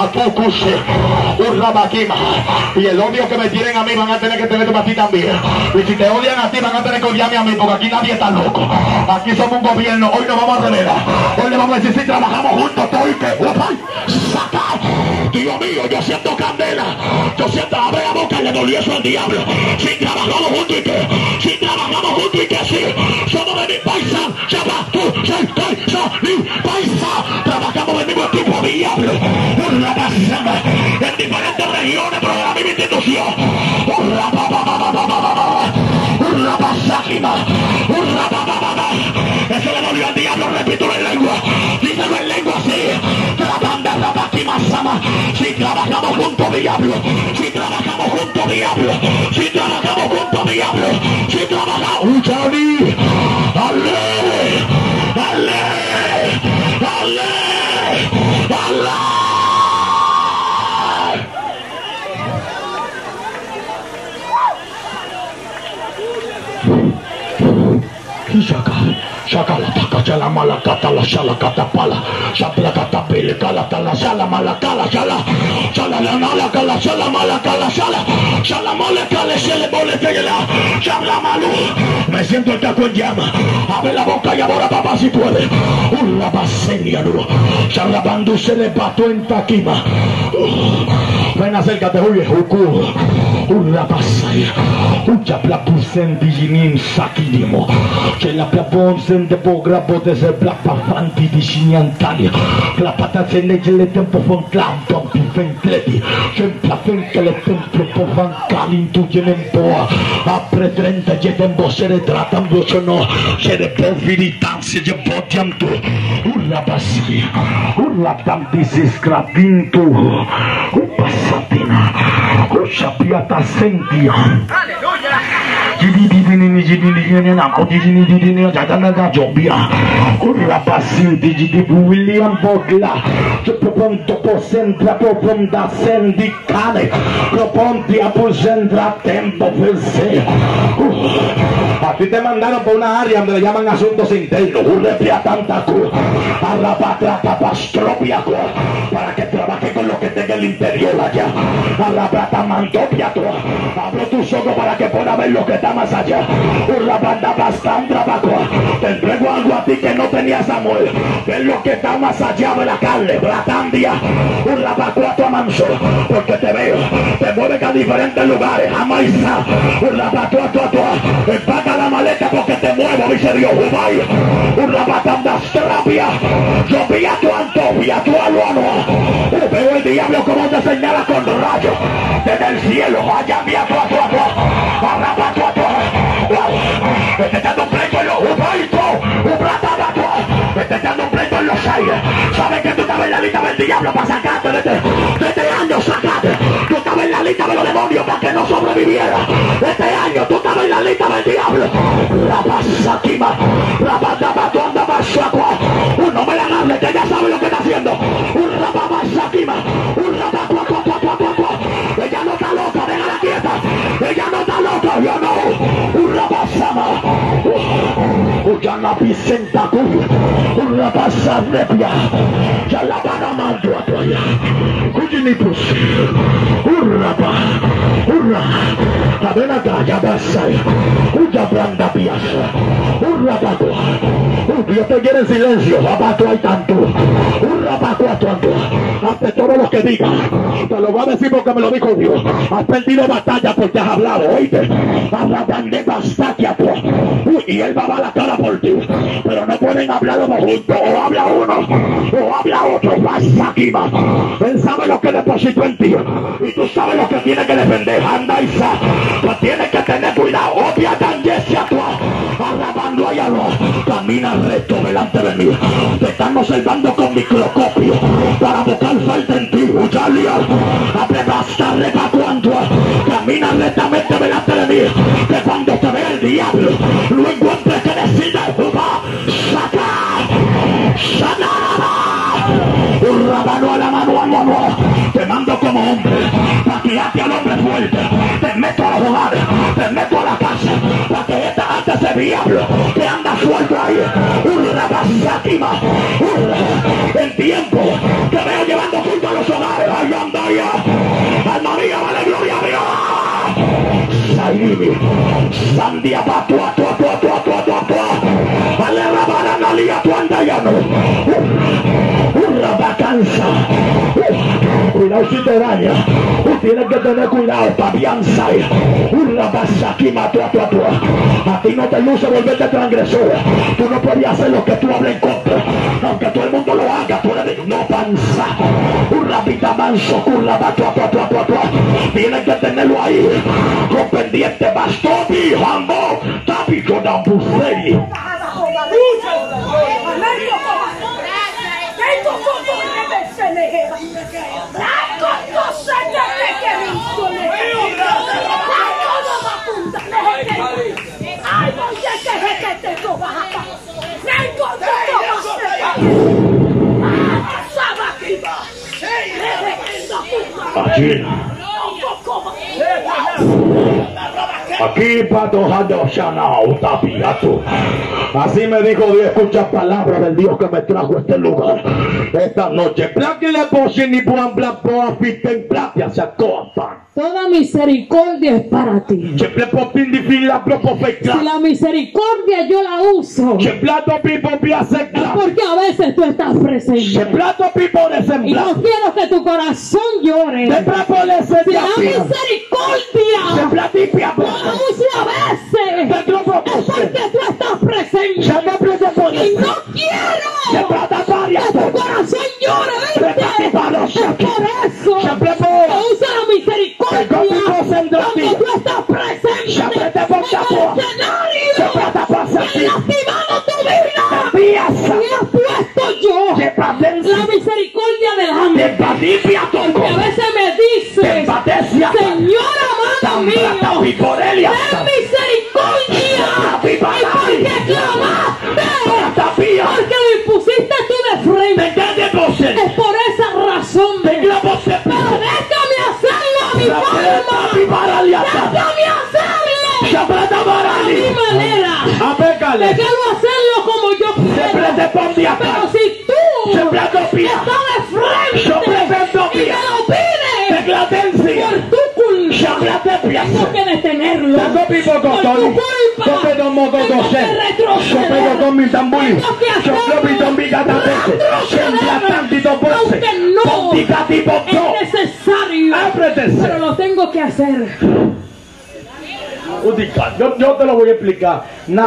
Y el odio que me tienen a mí van a tener que tener a ti también. Y si te odian a ti van a tener que odiarme a mí, porque aquí nadie está loco. Aquí somos un gobierno. Hoy nos vamos a revelar. Hoy le vamos a decir si trabajamos juntos todo y que sacar. Dios mío, yo siento candela. Yo siento abre la boca y le dolió eso al diablo. Si trabajamos juntos y que, si trabajamos juntos y que sí, somos de mi paisa, chapa, tú, ni paisa. Trabajamos del mismo equipo, diablo. En diferentes regiones, pero de la misma institución. Eso le dolió al diablo, repito en lengua. Díselo en lengua así. Si trabajamos juntos, diablo. Si trabajamos juntos, diablo. Si trabajamos juntos, diablo. Si trabajamos juntos, ¡ale! ¡Ale! ¡Ale! ¡Ale! Shaka la taka chala malakata la shala kata pala shapla kata pele kala tala shala malakala shala la malakala shala malakala shala malakala shele bole tegela shala malu. Me siento el taco en llama. Abre la boca y ahora papá si puede. Una baseria duro. Shala bandu se le pató en taquima. Ven acércate, huye, huku. Una basaya. Ucha plapusen diginin sakidimo. Que la plaponsen de bogra bote se plapafanti diginiantalia. La patata neje le tempo fon clampo piventleti. Que plafen que le templo povan calintu jenempoa. Apre 30 jetembo se retratan no se de poviritanse je botiam tu. Una basaya. Una tantis scravintu. Upasatina. Oshapiata sentia. William Bogla tempo. A ti te mandaron por una área donde le llaman asuntos internos, para que trabaje con lo que tenga el interior allá. Abro tus ojos para que pueda ver lo que está más allá. Te entrego algo a ti que no tenía Samuel. Ver lo que está más allá de la carne. Bratandia. Porque te veo. Te mueves a diferentes lugares. Amaisa. Empaca la maleta porque te muevo, dice Dios. Yo vi a tu Antofia, a tu Aluano. Veo el diablo como te señala con rayos desde el cielo. Allá vi a tu te echando un pleito en los te echando un pleito en los aires. Sabes que tú estabas en la lista del diablo para sacarte de este año, sacate. Tú estabas en la lista de los demonios para que no sobreviviera. Este año tú estabas en la lista del diablo. No me la agarre, que ya sabe lo que está haciendo. Ella no está loca, déjala quieta. Ella no está loca, yo no. ya la Vicenta una pasa repia, ya la van a mandar a toalla. Ujinipus, urrapa, urra, la ven acá, ya pasa, uya branda piazza, urrapaco, Dios te quiere en silencio, zapato hay tanto, urrapaco a tanto, ante todos los que digan, te lo voy a decir porque me lo dijo Dios, has perdido batalla porque has hablado, oíste, arrabande bastaquia, y él va a dar la cara por ti, pero no pueden hablar los dos juntos, o habla uno, o habla otro, bastaquima, él sabe lo que depositó en ti, y tú sabes lo que tiene que defender, anda Isa, pues tienes que tener cuidado, obvia tangencia tú, arrabando allá abajo, camina recto delante de mí, te están observando con microscopio, para buscar falta en ti, Uchalia, abre basta, repacuando, camina rectamente delante de mí, que cuando te vea el diablo, lo encuentres que decida, saca, un rabano a la mano, te mando como hombre, para criarte al hombre fuerte, te meto a los hogares, te meto a la casa, para que esta ante ese diablo que anda suelto ahí, un rabasátima, el tiempo que veo llevando junto a los hogares, ahí anda ya, alma mía, vale gloria a Dios, Sairibi, Sandia, patua, vale rabarana, liga, tu anda ya no, una vacanza, cuidado si te daña, tienes que tener cuidado, papianza, una vaca aquí mató a ti no te luce volverte transgresor, tú no podías hacer lo que tú hables en contra, aunque todo el mundo lo haga, tú eres no panza, un rapita manso, una vaca, tienes que tenerlo ahí, con pendiente, bastoni, jambo, tapi, con ambuseri. Aquí patojando Shanao Tapiatu. Así me dijo Dios, escucha palabras del Dios que me trajo a este lugar esta noche. Toda misericordia es para ti. Si la misericordia yo la uso, es porque a veces tú estás presente. Y no quiero que tu corazón llore. Si la misericordia yo la uso a veces, es porque tú estás presente. Y no quiero que tu corazón llore. ¿Viste? Por eso yo uso la misericordia cuando tú estás presente en el escenario, lastimando tu vida, y he puesto yo la misericordia delante, porque a veces me dices, Señor amado mío, ten misericordia, y porque clamaste, porque lo impusiste tú de frente, es por esa razón, pero déjame hacerlo a mi forma, déjame hacerlo a mi manera, déjalo hacerlo como yo quiero, pero si tú estás de frente y me lo pides por tu culpa, tengo que detenerlo, por tu culpa, tengo que retroceder, aunque no es necesario, pero lo tengo que hacer. Yo te lo voy a explicar.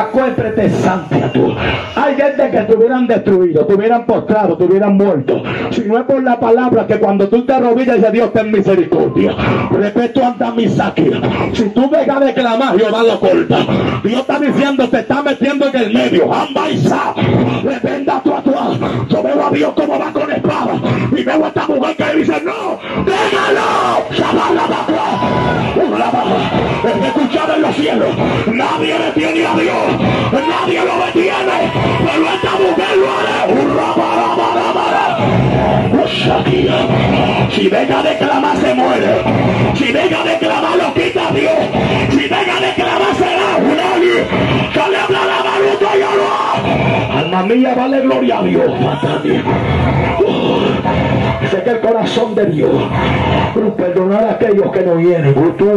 Hay gente que te hubieran destruido, te hubieran postrado, te hubieran muerto. Si no es por la palabra que cuando tú te arrodillas dice Dios ten misericordia. Respeto anda mi saque. Si tú dejas de clamar, Jehová lo corta. Dios está diciendo, te está metiendo en el medio. Amba Isa, rependa tu actual. Yo veo a Dios como va con espada. Y veo a esta mujer que dice, no, déjalo. Escuchar en los cielos, nadie detiene a Dios, nadie lo detiene, pero esta mujer lo hará. Si venga de clamar se muere, si venga de clamar lo quita Dios, si venga de clamar será un alguien que le habla la mano y Alma mía, dale gloria a Dios. Sé que el corazón de Dios perdonar a aquellos que no vienen.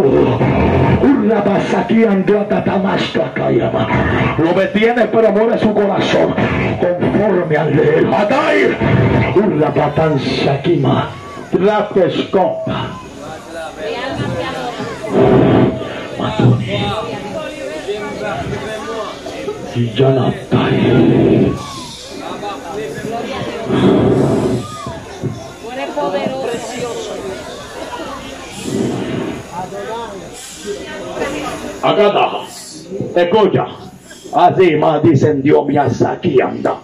Lo detiene, pero muere su corazón conforme al de él. Atai urla patanza quima trapescopa. Y ya la tai. Acá está. Escucha. Así más dicen Dios me aquí anda.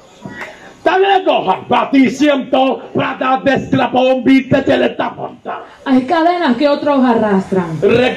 Hay cadenas que otros arrastran.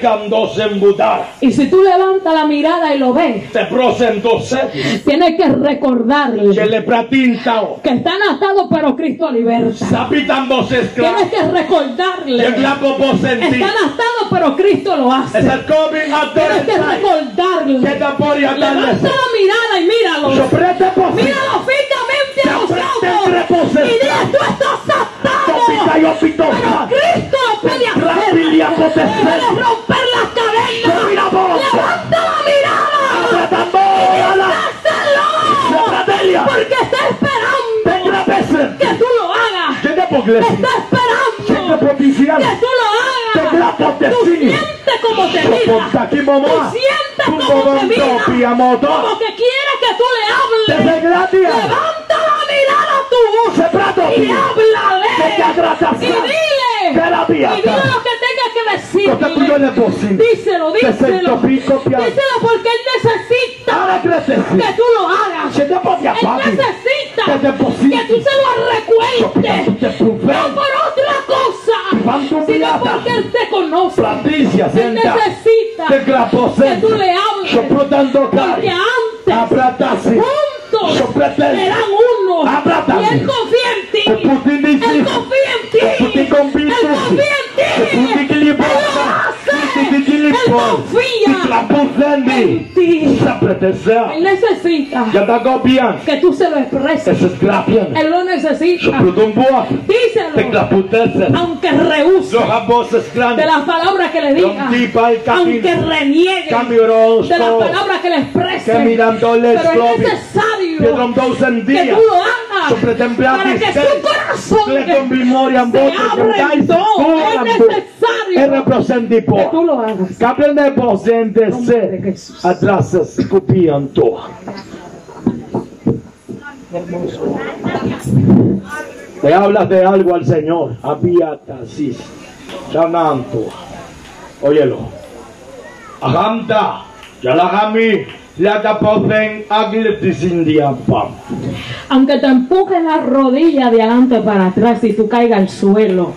Y si tú levantas la mirada y lo ves, tienes que recordarle que están atados pero Cristo liberta. Tienes que recordarle están atados pero Cristo lo hace. Tienes que recordarle. Levanta la mirada y míralo. Míralo fijamente a los ojos y dile, tú estás atado, pero Cristo lo puede hacer. Puede romper las cadenas. Levanta la mirada y dáselo, porque está esperando que tú lo hagas. Está esperando que tú lo hagas. Tú sientes como te mira. Tú sientes como te mira. Como que quiere que tú le hables. Levanta la mirada a tu voz y háblale. Y dile lo que tenga que decir. Díselo. Díselo porque Él necesita que tú lo hagas. Él necesita que tú se lo recuerdes. No por otra cosa, sino porque Él te conoce. Él necesita que tú le hables. Porque antes, juntos, eran uno. Y Él confía en ti. Él confía en ti. Él confía en ti. Él lo hace. Él confía en ti. Él necesita que tú se lo expreses. Él lo necesita. Díselo. Aunque rehúse de las palabras que le diga, aunque reniegue de las palabras que le exprese, pero es necesario que tú lo hagas para que su corazón se abra en todo. Es necesario que tú lo hagas. Atrás escupían todo. Le hablas de algo al Señor. Abiatasis. Chananto. Óyelo. Ahamta. Yalahami. Aunque te empujes la rodilla de adelante para atrás y tú caigas al suelo,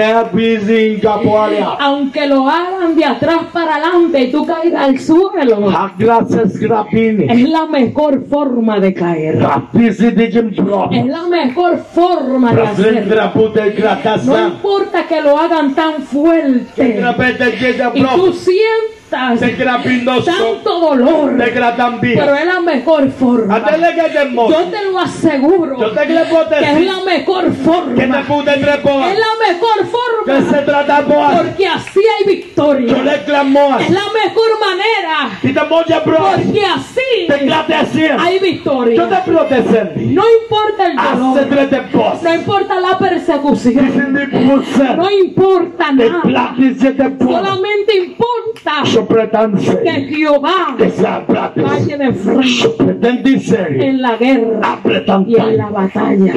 aunque lo hagan de atrás para adelante y tú caigas al suelo, es la mejor forma de caer. Es la mejor forma de hacerlo. No importa que lo hagan tan fuerte y tú sientas tanto dolor, pero es la mejor forma. Yo te lo aseguro que es la mejor forma. Es la mejor forma porque así hay victoria. Es la mejor manera porque así hay victoria. No importa el dolor, no importa la persecución, no importa nada. Solamente importa que Jehová vaya de frente en la guerra y en la batalla.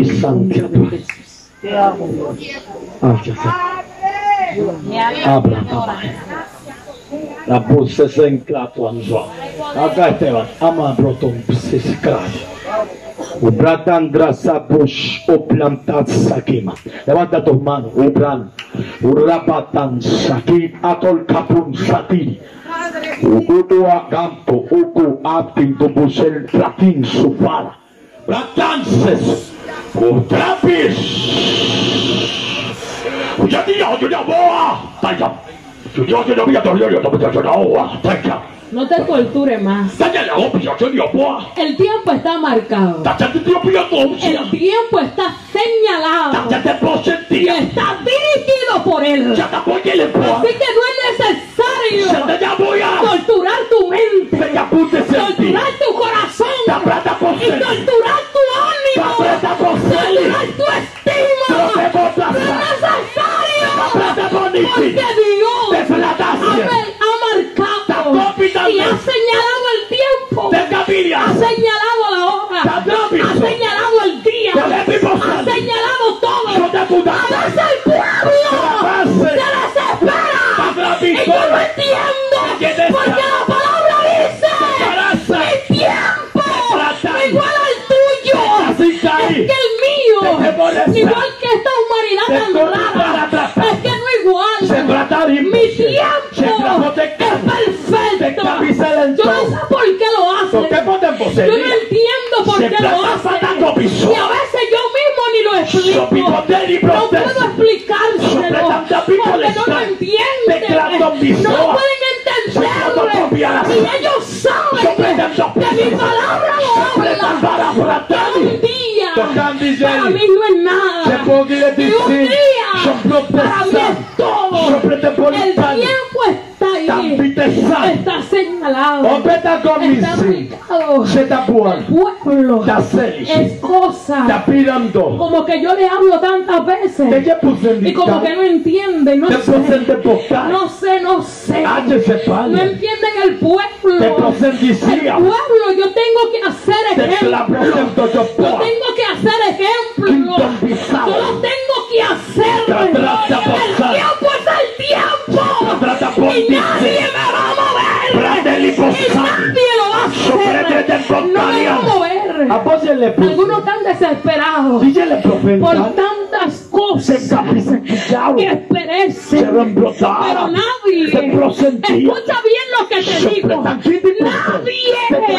La voce se enclató acá Esteban, ama broton levanta tus manos. Urapatan Saki Atol Kapun Sati Uku Campo Uku Aptin Tubusel Platin Sufara Bratances Utrapis Ujatia Boa Taya Ujatia Boa Taya No te torture más. El tiempo está marcado. El tiempo está señalado. Y está dirigido por Él. Así que no es necesario torturar tu mente, torturar tu corazón y torturar tu ánimo, torturar tu estima. No es necesario, porque Dios ha marcado y ha señalado el tiempo, ha señalado la hora, ha señalado el día, ha señalado todo. A veces el pueblo se desespera y yo no entiendo, porque la palabra dice: mi tiempo igual al tuyo, es que el mío, igual que esta humanidad tan rara, es que no igual. Mi tiempo es perfecto. Yo no sé por qué lo hacen. Yo no entiendo por qué lo hacen. Y a veces yo mismo ni lo explico. No puedo explicárselo porque no lo entienden. No pueden entenderlo. Y ellos saben que mi palabra lo habla. Que un día para mí no es nada. Y un día para mí es todo. El tiempo está ahí. Está señalado. Está marcado. El pueblo es cosa como que yo le hablo tantas veces y como que no entienden. No sé. No entienden el pueblo. Yo tengo que hacer ejemplo. Yo tengo que hacer ejemplo. Yo lo tengo que hacer. El tiempo es el tiempo. Y nadie me va a mover. Y nadie lo va a hacer. No me va a mover. Algunos están desesperados por tantas cosas que perecen. Pero nadie escucha bien lo que te digo. Nadie.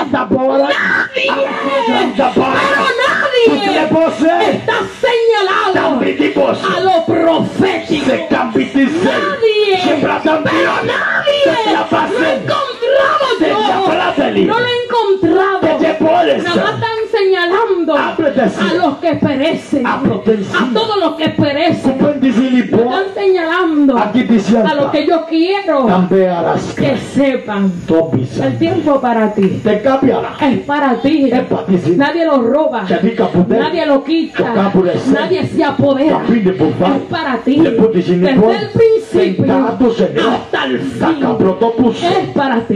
Pero nadie está señalado a lo profético. Nadie. Pero nadie. No lo he encontrado. Nada más están señalando a los que perecen, a todos los que perecen. Están señalando a los que yo quiero que sepan. El tiempo para ti es para ti. Nadie lo roba, nadie lo quita, nadie se apodera. Es para ti. Desde el principio hasta el fin es para ti.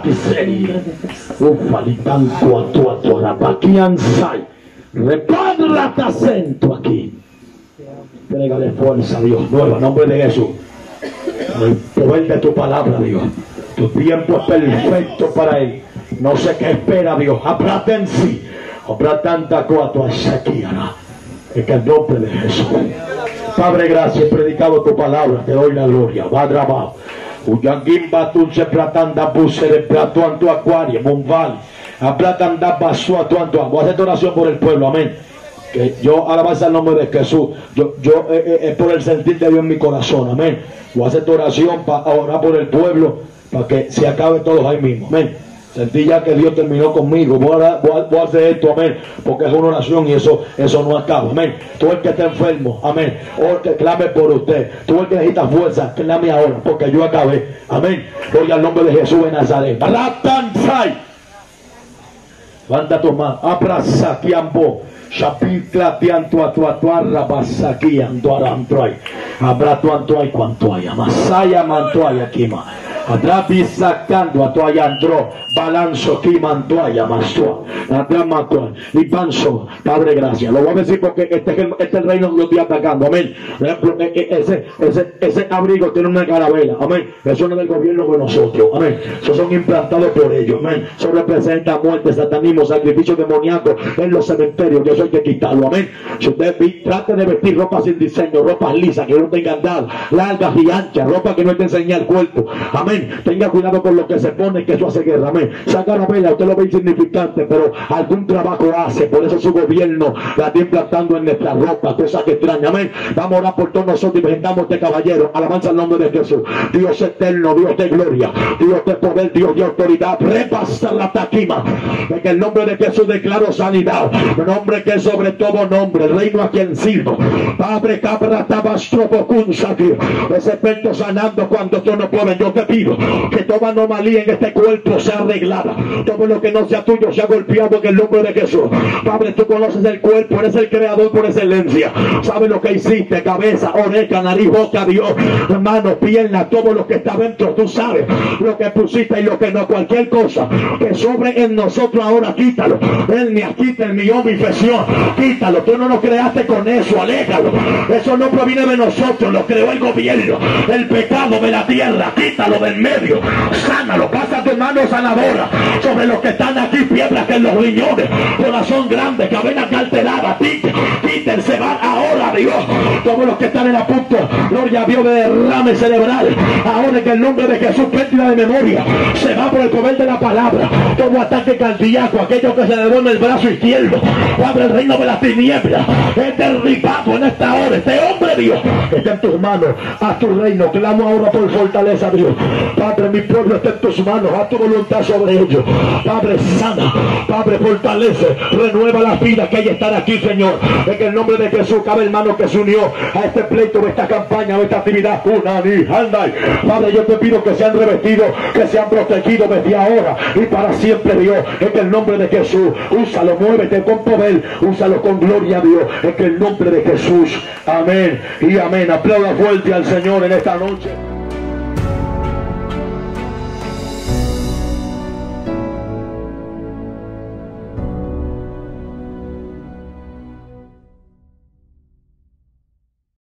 Repadra tu acento aquí. Trégale fuerza a Dios nueva, en nombre de Jesús. El poder de tu palabra, Dios. Tu tiempo es perfecto para Él. No sé qué espera, Dios. Abrate en sí. Habrá tanta cosa aquí, en el nombre de Jesús. Padre, gracias. He predicado tu palabra. Te doy la gloria. Va a grabar. Uyangimba tunse pratanda busere platuanto acuario, monval. A platanda basu a tuanto. Voy a hacer oración por el pueblo. Amén. Que yo alabanza el nombre de Jesús. Yo es por el sentir de Dios en mi corazón. Amén. Voy a hacer oración para orar por el pueblo, para que se acabe todo ahí mismo. Amén. Sentí ya que Dios terminó conmigo. Voy a hacer esto, amén, porque es una oración y eso no acaba, amén. Tú el que está enfermo, amén, o el que clame por usted, tú el que necesita fuerza, clame ahora, porque yo acabé, amén. Gloria al nombre de Jesús de Nazaret. Levanta tu mano, abraza, tiambo. Shapikla tianto atuarra basaki antuarantrai. Abrato antuai cuantuaya. Masaya mantuaya kima. Adrabi sacando atuaya andro. Balanzo kima antuaya mastua. Adramatua. Y panzo. Padre, gracias. Lo voy a decir porque este es el reino que lo estoy atacando. Amén. Ese abrigo tiene una carabela. Amén. Eso no es del gobierno de nosotros. Amén. Esos son implantados por ellos. Amén. Eso representa muerte, satanismo, sacrificio demoníaco en los cementerios. Yo hay que quitarlo, amén. Si usted trate de vestir ropa sin diseño, ropas lisas, que no tengan nada, largas y anchas, ropa que no te enseñe el cuerpo, amén. Tenga cuidado con lo que se pone, que eso hace guerra, amén. Amén. Sacaron vela, usted lo ve insignificante, pero algún trabajo hace. Por eso su gobierno la está implantando en nuestra ropa, cosas que extrañas. Amén. Vamos a orar por todos nosotros y presentamos a este caballero. Alabanza al nombre de Jesús. Dios eterno, Dios de gloria, Dios de poder, Dios de autoridad. Repasa la taquima. En el nombre de Jesús declaro sanidad. El nombre que es sobre todo nombre. El reino a quien sirvo. Padre, cabra, tabastropo, kunsaki. Ese pecho sanando cuando tú no puedes. Yo te pido que toda anomalía en este cuerpo sea arreglada. Todo lo que no sea tuyo sea golpeado en el nombre de Jesús. Padre, tú conoces el cuerpo, eres el creador por excelencia. Sabes lo que hiciste, cabeza, oreja, nariz, boca, Dios, mano, pierna, todo lo que está dentro. Tú sabes lo que pusiste y lo que no. Cualquier cosa que sobre en nosotros ahora, quítalo. Hernia, quita el millón, infección, quítalo. Tú no nos creaste con eso, aléjalo. Eso no proviene de nosotros, lo creó el gobierno. El pecado de la tierra, quítalo del medio. Sánalo, pasa tu mano sanadora sobre los que están aquí, piedras que en los riñones, corazón grande, cadena alterada, quítense, van ahora, Dios. Todos los que están en la punta, gloria a Dios, de derrame cerebral, ahora en el nombre de Jesús, pérdida de memoria, se va por el poder de la palabra. Todo ataque cardíaco, aquello que se le duerme el brazo izquierdo, Padre, el reino de las tinieblas es derribado en esta hora. Este hombre, Dios, está en tus manos, a tu reino. Clamo ahora por fortaleza, Dios. Padre, mi pueblo está en tus manos, a tu voluntad sobre ellos. Padre, sana, Padre, fortalece, renueva la vida que hay estar aquí, Señor. En el nombre de Jesús, cada hermano que se unió a este pleito, a esta campaña, a esta actividad, Padre, yo te pido que sean revestidos, que sean protegidos desde ahora y para siempre, Dios. En el nombre de Jesús, úsalo, muévete con poder, úsalo con gloria, Dios. En el nombre de Jesús, amén y amén. Aplauda fuerte al Señor en esta noche.